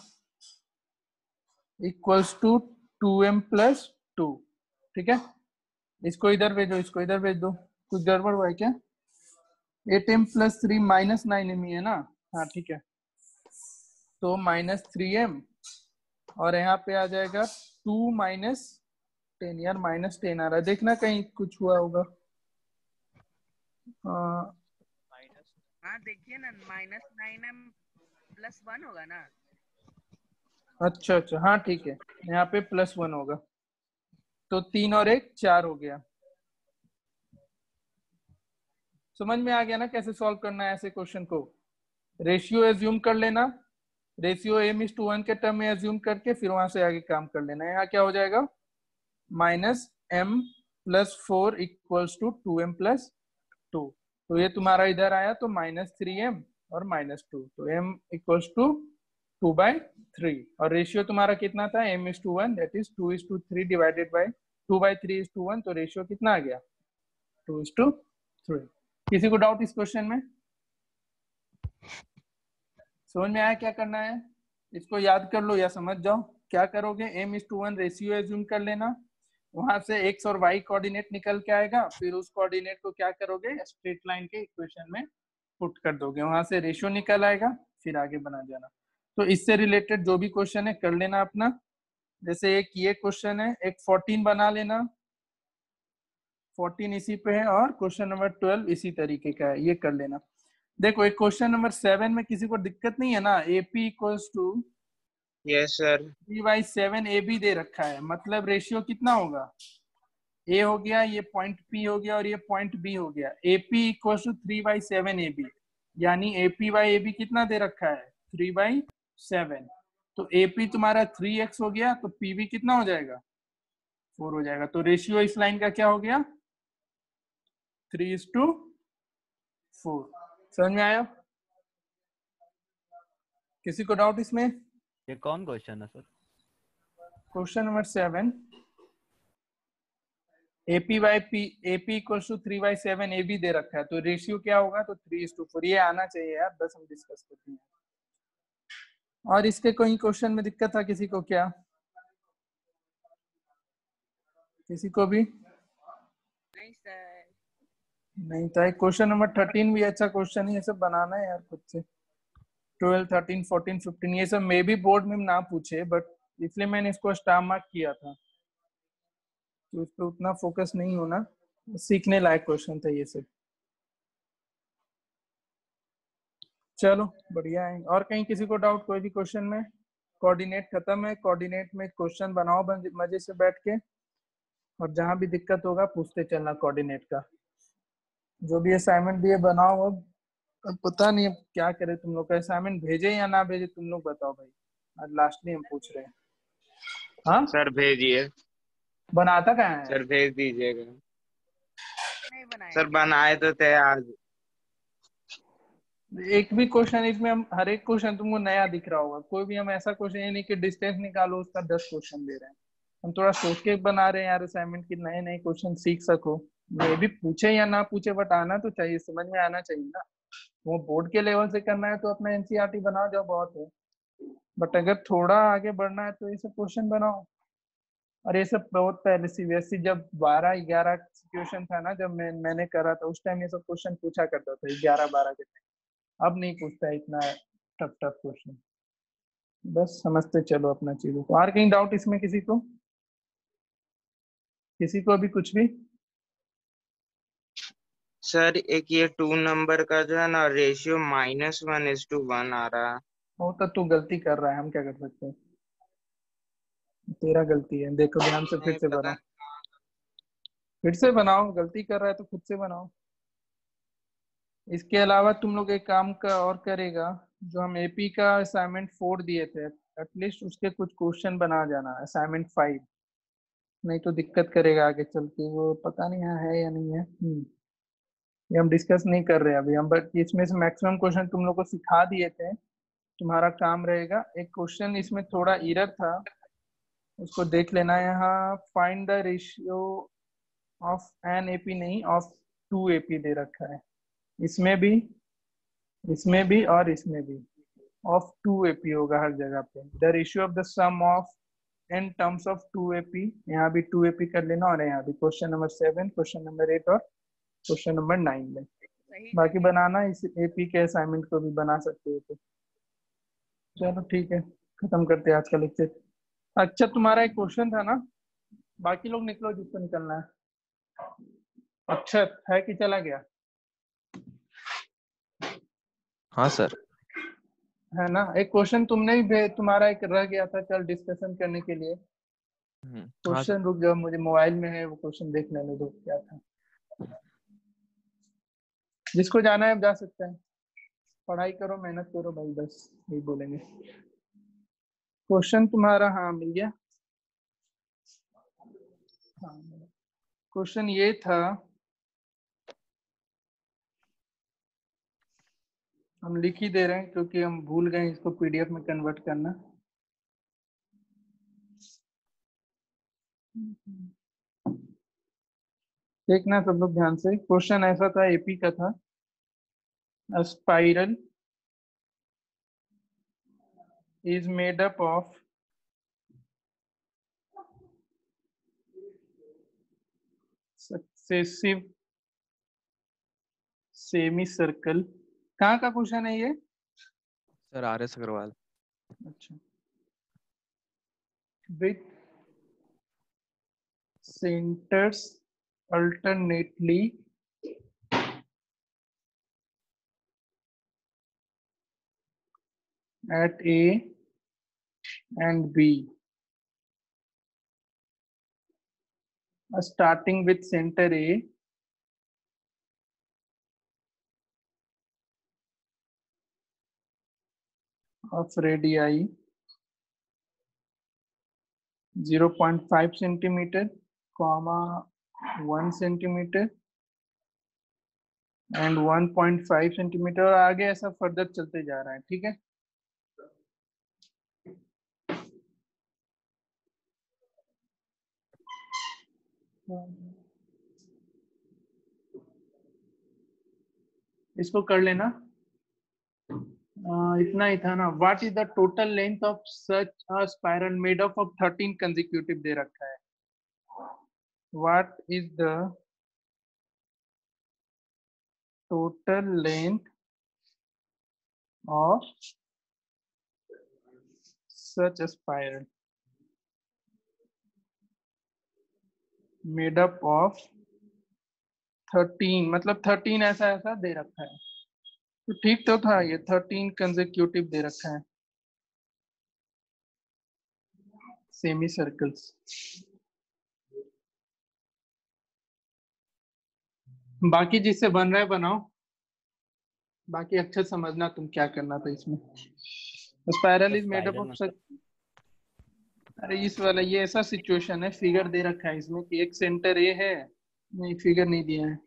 equals to two m plus two. ठीक है, इसको इधर भेजो, इसको इधर भेज दो। कुछ गड़बड़ हुआ है क्या? Eight m plus three minus nine m ही है ना? हाँ ठीक है, तो माइनस थ्री एम और यहाँ पे आ जाएगा टू माइनस टेन। यार माइनस टेन आ रहा है, देखना कहीं कुछ हुआ होगा। हाँ हाँ देखिए ना, minus nine m plus one होगा ना। अच्छा अच्छा, हाँ ठीक है, यहाँ पे प्लस वन होगा, तो तीन और एक चार हो गया। समझ में आ गया ना कैसे सॉल्व करना है ऐसे क्वेश्चन को? रेशियो एज्यूम कर लेना, ratio m is to one के टर्म में एज्यूम करके फिर वहां से आगे काम कर लेना। यहाँ क्या हो जाएगा, minus m plus four equals to two m plus two. तो ये तुम्हारा इधर आया तो माइनस थ्री एम और माइनस टू, तो m equals to two by three. और रेशियो तुम्हारा कितना था, m is to one, that is two is to three divided by two by three is to one, तो रेशियो कितना आ गया, टू इज टू थ्री। किसी को डाउट इस क्वेश्चन में? समझ में आया क्या करना है? इसको याद कर लो या समझ जाओ। क्या करोगे, m is to one ratio assume कर लेना, वहां से एक्स और वाई कोऑर्डिनेट निकल के आएगा, फिर उस कोऑर्डिनेट को क्या करोगे, स्ट्रेट लाइन के इक्वेशन में पुट कर दोगे, वहां से रेशियो निकल आएगा, फिर आगे बना जाना। तो इससे रिलेटेड जो भी क्वेश्चन है कर लेना अपना। जैसे एक ये क्वेश्चन है, एक फोर्टीन बना लेना, फोर्टीन इसी पे है, और क्वेश्चन नंबर ट्वेल्व इसी तरीके का है, ये कर लेना। देखो एक क्वेश्चन नंबर सेवन में किसी को दिक्कत नहीं है ना, AP equals to yes sir. Three by seven A B दे रखा है, मतलब रेशियो कितना होगा, ए हो गया, ये पॉइंट पी हो गया, और ये पॉइंट बी हो गया। AP equals to three by seven A B, यानी एपी बाई ए बी कितना दे रखा है, थ्री बाई सेवन। तो एपी तुम्हारा थ्री एक्स हो गया, तो पीबी कितना हो जाएगा, फोर हो जाएगा। तो रेशियो इस लाइन का क्या हो गया, थ्री इज टू फोर। समझ में आया? किसी को डाउट इसमें? ये कौन क्वेश्चन है sir? Question number seven, AP by P, AP equals to three by seven A B दे रखा है, तो रेशियो क्या होगा, तो थ्री इज टू फोर। ये आना चाहिए यार, बस हम डिस्कस करते हैं। और इसके कोई क्वेश्चन में दिक्कत था किसी को क्या? किसी को भी नहीं सर। नहीं था। क्वेश्चन नंबर थर्टीन भी अच्छा क्वेश्चन है, ये सब बनाना है यार खुद से। ट्वेल्व थर्टीन फोर्टीन फिफ्टीन ये सब मे भी बोर्ड में ना पूछे, बट इसलिए मैंने इसको स्टार मार्क किया था, तो इस पर उतना फोकस नहीं होना, सीखने लायक क्वेश्चन था ये सब। चलो बढ़िया है। और कहीं किसी को डाउट कोई भी क्वेश्चन में? कोऑर्डिनेट खत्म है, कोऑर्डिनेट में क्वेश्चन बनाओ मजे से बैठ के, और जहां भी दिक्कत होगा पूछते चलना कोऑर्डिनेट का। जो भी असाइनमेंट दिए बनाओ। अब अब पता नहीं अब क्या करे, तुम लोग का असाइनमेंट भेजे या ना भेजे, तुम लोग बताओ भाई। आज लास्टली हम पूछ रहे हैं। हाँ सर भेजिए। बनाता कहाँ है? सर भेज दीजिएगा। नहीं बनाए सर बनाए तो थे आज। एक भी क्वेश्चन इसमें हम, हर एक क्वेश्चन तुमको नया दिख रहा होगा। कोई भी हम ऐसा क्वेश्चन ये नहीं कि डिस्टेंस निकालो उसका दस क्वेश्चन दे रहे हैं। हम थोड़ा सोच के बना रहे हैं यार असाइनमेंट की, नए नए क्वेश्चन सीख सको। ये भी पूछे या ना पूछे, बट आना तो चाहिए, समझ में आना चाहिए ना। वो बोर्ड के लेवल से करना है तो अपना एनसीईआरटी बना जाओ, बहुत है। बट अगर थोड़ा आगे बढ़ना है तो ये सब क्वेश्चन बनाओ। और ये सब बहुत पहले सीबीएसई जब बारह ग्यारह सिचुएशन था ना, जब मैं मैंने करा था, उस टाइम ये सब क्वेश्चन पूछा करता था, ग्यारह बारह के टाइम। अब नहीं पूछता है इतना टफ टफ क्वेश्चन। बस समझते चलो अपना चीजों को। और कहीं डाउट इसमें किसी को? किसी को भी कुछ भी? सर एक ये टू नंबर का जो है ना ratio minus one is to one आ रहा है। वो तो तू गलती कर रहा है, हम क्या कर सकते हैं, तेरा गलती है। देखो ध्यान से फिर नहीं से पता बनाओ, फिर से बनाओ, गलती कर रहा है तो खुद से बनाओ। इसके अलावा तुम लोग एक काम का और करेगा, जो हम एपी का असाइनमेंट फोर दिए थे, एटलीस्ट उसके कुछ क्वेश्चन बना जाना असाइनमेंट फाइव, नहीं तो दिक्कत करेगा आगे चल के। वो पता नहीं यहाँ है या नहीं है, हम्म, ये हम डिस्कस नहीं कर रहे हैं अभी हम, बट इसमें से मैक्सिमम क्वेश्चन तुम लोग को सिखा दिए थे। तुम्हारा काम रहेगा, एक क्वेश्चन इसमें थोड़ा एरर था, उसको देख लेना। यहाँ find the ratio of an AP नहीं, ऑफ टू एपी दे रखा है, इसमें भी, इसमें भी और इसमें भी ऑफ टू एपी होगा हर जगह पे। The ratio of the sum of n terms of two AP, यहाँ भी टू एपी कर लेना, और यहाँ भी question number seven, question number eight और क्वेश्चन नंबर नाइन में। बाकी बनाना इस एपी के असाइनमेंट को भी बना सकते हो तो। चलो ठीक है, खत्म करते हैं आज का लेक्चर। अच्छा तुम्हारा एक क्वेश्चन था ना, बाकी लोग निकलो जिसको निकलना है। अक्षत है कि चला गया? हाँ सर। है ना, एक क्वेश्चन तुमने भी भे- तुम्हारा एक रह गया था कल डिस्कशन करने के लिए। हम्म, हाँ सर। क्वेश्चन रुक जाओ, मुझे मोबाइल में है वो क्वेश्चन देख लेने दो क्या था। जिसको जाना है जा सकता है, पढ़ाई करो, मेहनत करो भाई, बस यही बोलेंगे। क्वेश्चन तुम्हारा हाँ मिल गया। हाँ, क्वेश्चन ये था, हम लिख ही दे रहे हैं क्योंकि हम भूल गए इसको पीडीएफ में कन्वर्ट करना। देखना सब लोग ध्यान से, क्वेश्चन ऐसा था, एपी का था। A spiral is made up of successive semicircle। कहाँ का क्वेश्चन है ये? Sir R S Agarwal. अच्छा, with centers alternately at A and B, uh, starting with center A of radii zero point five centimeter, comma one centimeter and one point five centimeter, और आगे ऐसा further चलते जा रहा है। ठीक है, इसको कर लेना। आ, इतना ही था ना। What is the total length of such a spiral made up of thirteen consecutive दे रखा है। What is the total length of such a spiral made up of thirteen, मतलब थर्टीन ऐसा ऐसा दे रखा है, तो ठीक तो था, ये थर्टीन कंसेक्यूटिव दे रखा है सेमी सर्कल्स। बाकी जिससे बन रहा है बनाओ, बाकी अच्छा समझना तुम क्या करना था इसमें। Spiral is made up of such, अरे इस वाला ये ऐसा सिचुएशन है, फिगर दे रखा है इसमें कि एक सेंटर ए है, नहीं फिगर नहीं दिया है,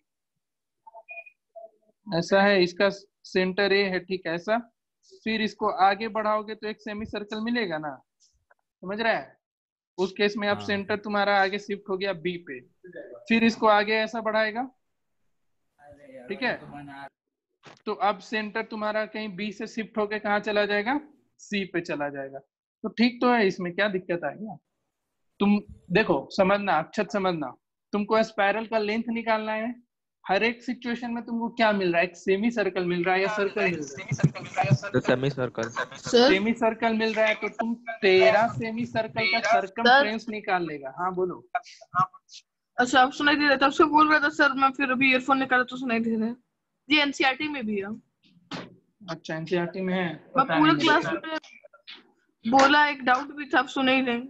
ऐसा है, इसका सेंटर ए है, ठीक ऐसा, फिर इसको आगे बढ़ाओगे तो एक सेमी सर्कल मिलेगा ना, समझ रहा है? उस केस में अब हाँ। सेंटर तुम्हारा आगे शिफ्ट हो गया बी पे, फिर इसको आगे ऐसा बढ़ाएगा, ठीक है? तो अब सेंटर तुम्हारा कहीं बी से शिफ्ट होके कहाँ चला जाएगा? सी पे चला जाएगा। तो ठीक तो है, इसमें क्या दिक्कत आएगा? तुम देखो, समझना, अक्षत समझना, तुमको स्पाइरल का लेंथ निकालना है। हर एक सिचुएशन में तुमको क्या मिल रहा है? एक सेमी सर्कल मिल रहा है या सर्कल मिल रहा है? Semicircle. सेमी सर्कल मिल रहा है, तो तुम तेरह सेमी सर्कल का सरकमफ्रेंस निकाल लेगा। हाँ बोलो। अच्छा आप सुनाई दे रहे थे, आपसे बोल रहा था सर, मैं फिर अभी ईयरफोन निकाला तो सुनाई दे रहे। जी एनसीईआरटी में भी है। अच्छा एनसीईआरटी में है, मैं पता पूरे नहीं क्लास मेरे को। में बोला, एक डाउट भी था, आप सुन ही नहीं।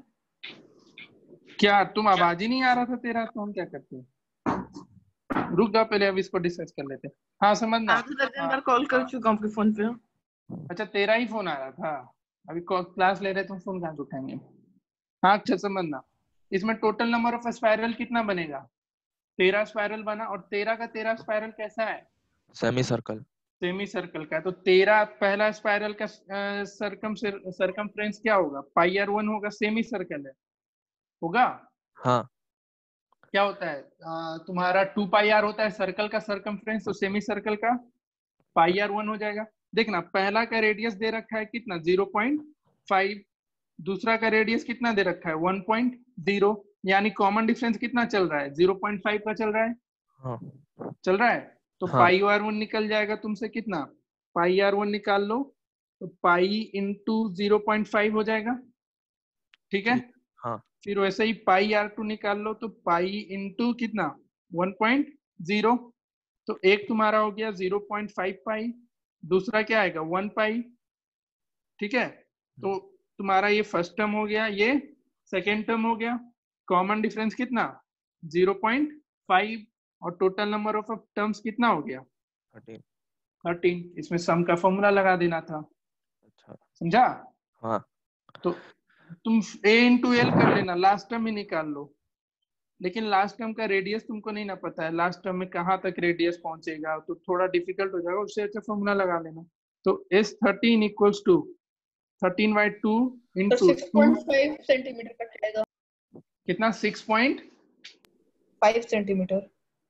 क्या तुम आवाज ही नहीं आ रहा था तेरा, तो हम क्या करते हैं? रुक जाओ पहले, अब इसको डिस्कस कर लेते हैं। हाँ समझना। आधे दर्जन बार कॉल कर चुका हूँ आपके फोन पे। अच्छा तेरा ही फोन आ रहा था, अभी क्लास ले रहे तो फोन कहाँ से उठाएंगे। हाँ अच्छा समझना, इसमें टोटल नंबर ऑफ स्पाइरल कितना बनेगा? तेरह स्पाइरल बना, और तेरह का तेरह स्पाइरल कैसा है? Semicircle. सेमी सर्कल का है, तो तेरह पहला स्पाइरल का सरकम सरकमफ्रेंस क्या होगा? पाई आर वन होगा, सेमी सर्कल है होगा। हाँ क्या होता है आ, तुम्हारा टू पाई आर होता है सर्कल का सरकमफ्रेंस, तो सेमी सर्कल का पाई आर वन हो जाएगा। देखना पहला का रेडियस दे रखा है कितना? जीरो पॉइंट फाइव, दूसरा का रेडियस कितना दे रखा है? वन पॉइंट जीरो, यानी कॉमन डिफरेंस कितना चल रहा है? जीरो पॉइंट फाइव का चल रहा है। हाँ चल रहा है, तो हाँ पाई आर वन निकल जाएगा तुमसे कितना? पाई आर वन निकाल लो, तो pi into zero point five हो जाएगा, ठीक है। हाँ फिर वैसे ही पाई आर टू निकाल लो, तो पाई इंटू कितना? वन पॉइंट जीरो, तो एक तुम्हारा हो गया जीरो पॉइंट फाइव पाई, दूसरा क्या आएगा? वन पाई, ठीक है। तो तुम्हारा ये फर्स्ट टर्म हो गया, ये सेकेंड टर्म हो गया। कॉमन डिफरेंस कितना? जीरो पॉइंट फाइव, और टोटल नंबर ऑफ टर्म्स कितना हो गया? थर्टीन। थर्टीन। इसमें सम का फॉर्मूला लगा देना था। अच्छा समझा? हाँ तो तुम a इंटू एल कर लेना, लास्ट टर्म ही निकाल लो। लेकिन लास्ट टर्म का रेडियस तुमको नहीं ना पता है, लास्ट टर्म में कहाँ तक रेडियस पहुंचेगा, तो थोड़ा डिफिकल्ट हो जाएगा, उससे अच्छा फॉर्मूला लगा लेना। तो S thirteen equals to thirteen by two into six point five centimetre cut जाएगा। कितना? Six point five centimetre.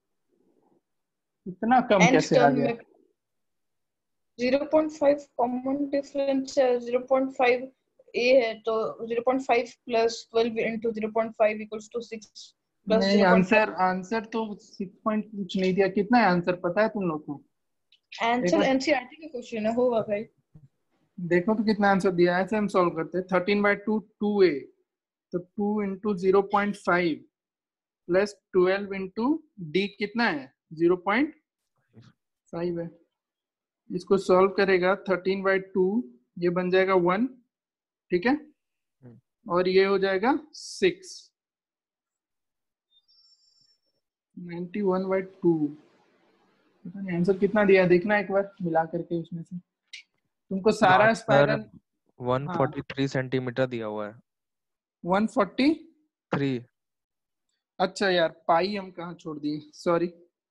इतना कम कैसे आ गया? Zero point five common difference है, जीरो पॉइंट फाइव ए है, तो zero point five plus twelve into zero point five equals to six plus नहीं, आंसर आंसर तो सिक्स पॉइंट कुछ नहीं दिया। कितना है आंसर पता है तुम लोग को? आंसर एनसीईआरटी का क्वेश्चन है, होगा भाई। देखो तो कितना आंसर दिया है, ऐसे हम सॉल्व करते हैं। Thirteen by two two A, तो two into zero point five plus twelve into D कितना है? जीरो पॉइंट फाइव है। इसको सॉल्व करेगा थर्टीन बाई टू, ये बन जाएगा वन, ठीक है, और ये हो जाएगा six. Ninety one by two, पता नहीं आंसर कितना दिया, देखना एक बार मिला करके उसमें से। तुमको सारा spiral one forty three centimetre दिया हुआ है। One forty three. अच्छा यार, पाई हम कहाँ छोड़ दिए, sorry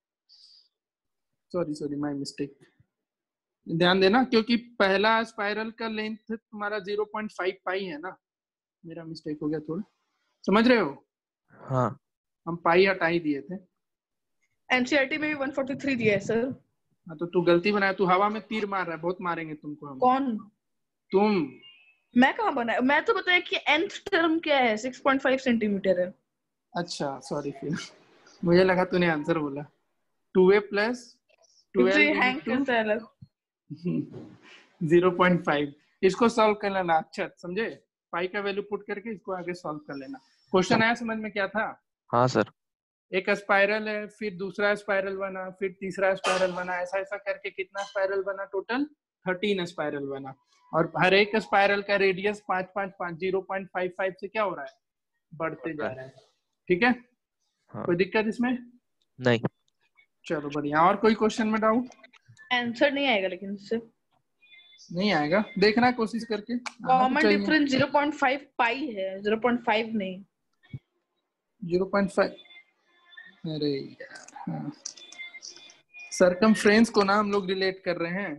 sorry sorry my mistake. ध्यान देना, क्योंकि पहला स्पाइरल का लेंथ तुम्हारा जीरो पॉइंट फाइव पाई है ना, मेरा मिस्टेक हो गया थोड़ा, समझ रहे हो? हाँ हम पाई हटा ही दिए थे। एनसीईआरटी में भी वन फोर्टी थ्री दिया है सर। हाँ तो तू गलती बनाया, तू हवा में तीर मार रहा है, बहुत मारेंगे तुमको हम। कौन? तुम। मैं कहाँ बनाया? मैं तो बताया कि nth टर्म क्या है, सिक्स पॉइंट फाइव सेंटीमीटर है। अच्छा सॉरी, फिर मुझे लगा तूने आंसर बोला। Two A plus zero point five, इसको सॉल्व कर लेना। अच्छा समझे, पाई का वैल्यू पुट करके इसको आगे सॉल्व कर लेना। क्वेश्चन आया समझ में? क्या था? हाँ सर। एक स्पाइरल है, फिर दूसरा स्पाइरल बना, फिर तीसरा स्पाइरल बना, ऐसा ऐसा करके कितना स्पाइरल बना? टोटल थर्टीन स्पाइरल बना, और हर एक स्पाइरल का रेडियस पांच पांच पांच जीरो पॉइंट फाइव फाइव से क्या हो रहा है? बढ़ते जा रहा है, ठीक है। हाँ। कोई दिक्कत इसमें? नहीं। चलो बढ़िया। और कोई क्वेश्चन में डाउट? आंसर नहीं आएगा लेकिन इससे नहीं आएगा, देखना कोशिश करके। Common difference zero point five pi है, जीरो पॉइंट फाइव नहीं। जीरो पॉइंट फाइव, अरे यार हाँ। सरकमफ्रेंस को ना हम लोग रिलेट कर रहे हैं,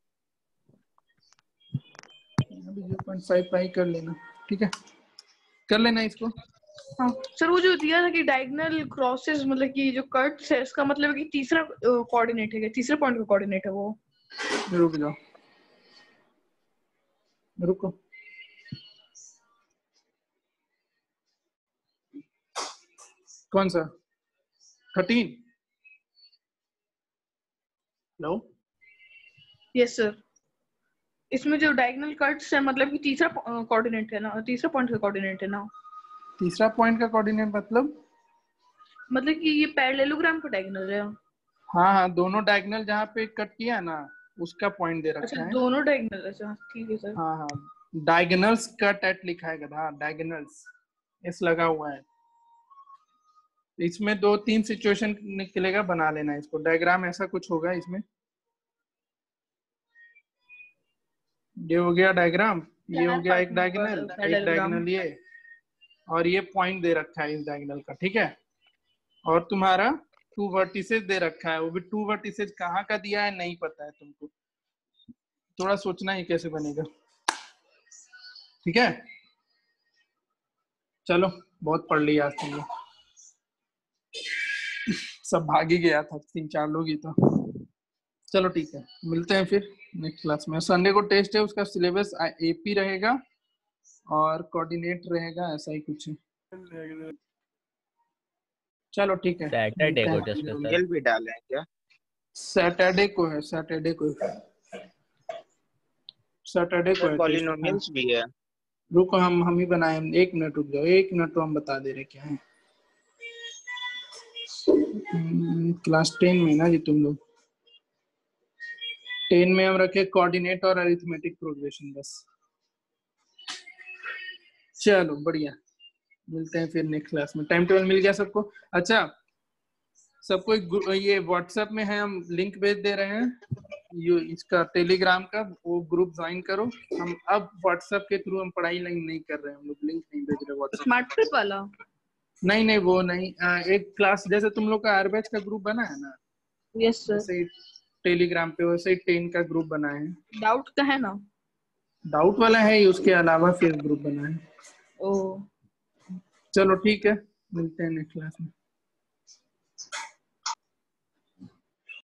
अभी जीरो पॉइंट फाइव पाई कर लेना, ठीक है, कर लेना इसको। हाँ सर, वो जो दिया था कि डायगोनल क्रॉसेस मतलब कि जो कट्स है, इसका मतलब है कि तीसरा कोऑर्डिनेट है, तीसरे पॉइंट का कोऑर्डिनेट है वो। रुक जाओ, रुको, कौन सा? थर्टीन? Hello, yes sir. इसमें जो डायगोनल कट्स है मतलब कि तीसरा कोऑर्डिनेट है ना, तीसरा पॉइंट का कोऑर्डिनेट है ना। तीसरा पॉइंट का कोऑर्डिनेट मतलब? मतलब कि ये पैरेललोग्राम का डायगोनल है। हाँ हाँ, दोनों डायगोनल जहाँ पे कट किया ना उसका पॉइंट दे रखा अच्छा है। दोनों डायगोनल, अच्छा ठीक है सर। हाँ हाँ, डायगोनल्स कट एट लिखा है गधा, डायगोनल्स इस लगा हुआ है। इसमें दो तीन सिचुएशन निकलेगा, बना लेना इसको। डायग्राम ऐसा कुछ होगा इसमें, ये हो गया डायग्राम, ये हो गया एक डायगोनल, एक पैरेललोग्राम। डायगोनल ये, और ये पॉइंट दे रखा है इस डायगोनल का, ठीक है। और तुम्हारा टू वर्टिसेस दे रखा है, वो भी टू वर्टिसेस कहाँ का दिया है नहीं पता है तुमको, थोड़ा सोचना ही कैसे बनेगा, ठीक है। चलो बहुत पढ़ लिया आज तुमने, सब भाग ही गया था, तीन चार लोग ही तो। चलो ठीक है, मिलते हैं फिर नेक्स्ट क्लास में। संडे को टेस्ट है, उसका सिलेबस एपी रहेगा और कोऑर्डिनेट रहेगा, ऐसा ही कुछ है। चलो ठीक है, सैटरडे को टेस्ट है सर। भी डाले हैं क्या? सैटरडे को है, सैटरडे को सैटरडे को है। पॉलिनोमियल्स भी है। रुको हम हम ही बनाए, एक मिनट रुक जाओ, एक मिनट तो हम बता दे रहे क्या है। क्लास टेन में ना जी तुम लोग, टेन में हम रखे कोऑर्डिनेट और अरिथमेटिक प्रोग्रेशन बस। चलो बढ़िया, मिलते हैं फिर नेक्स्ट क्लास में। टाइम टेबल मिल गया सबको? अच्छा सबको एक ये व्हाट्सएप में है, हम लिंक भेज दे रहे हैं ये इसका टेलीग्राम का, वो ग्रुप ज्वाइन करो। हम अब व्हाट्सएप के थ्रू हम पढ़ाई नहीं कर रहे हैं, हम लोग लिंक नहीं भेज रहे व्हाट्सएप। स्मार्ट ट्रिप वाला नहीं नहीं वो नहीं, एक क्लास जैसे तुम लोग का आरबैच का ग्रुप बना है ना, यस सर, वैसे टेलीग्राम पे वैसे ही टेन का ग्रुप बना है। डाउट का है ना? डाउट वाला है ही, उसके अलावा फिर ग्रुप बना है। ओ चलो ठीक है, मिलते हैं नेक्स्ट क्लास में।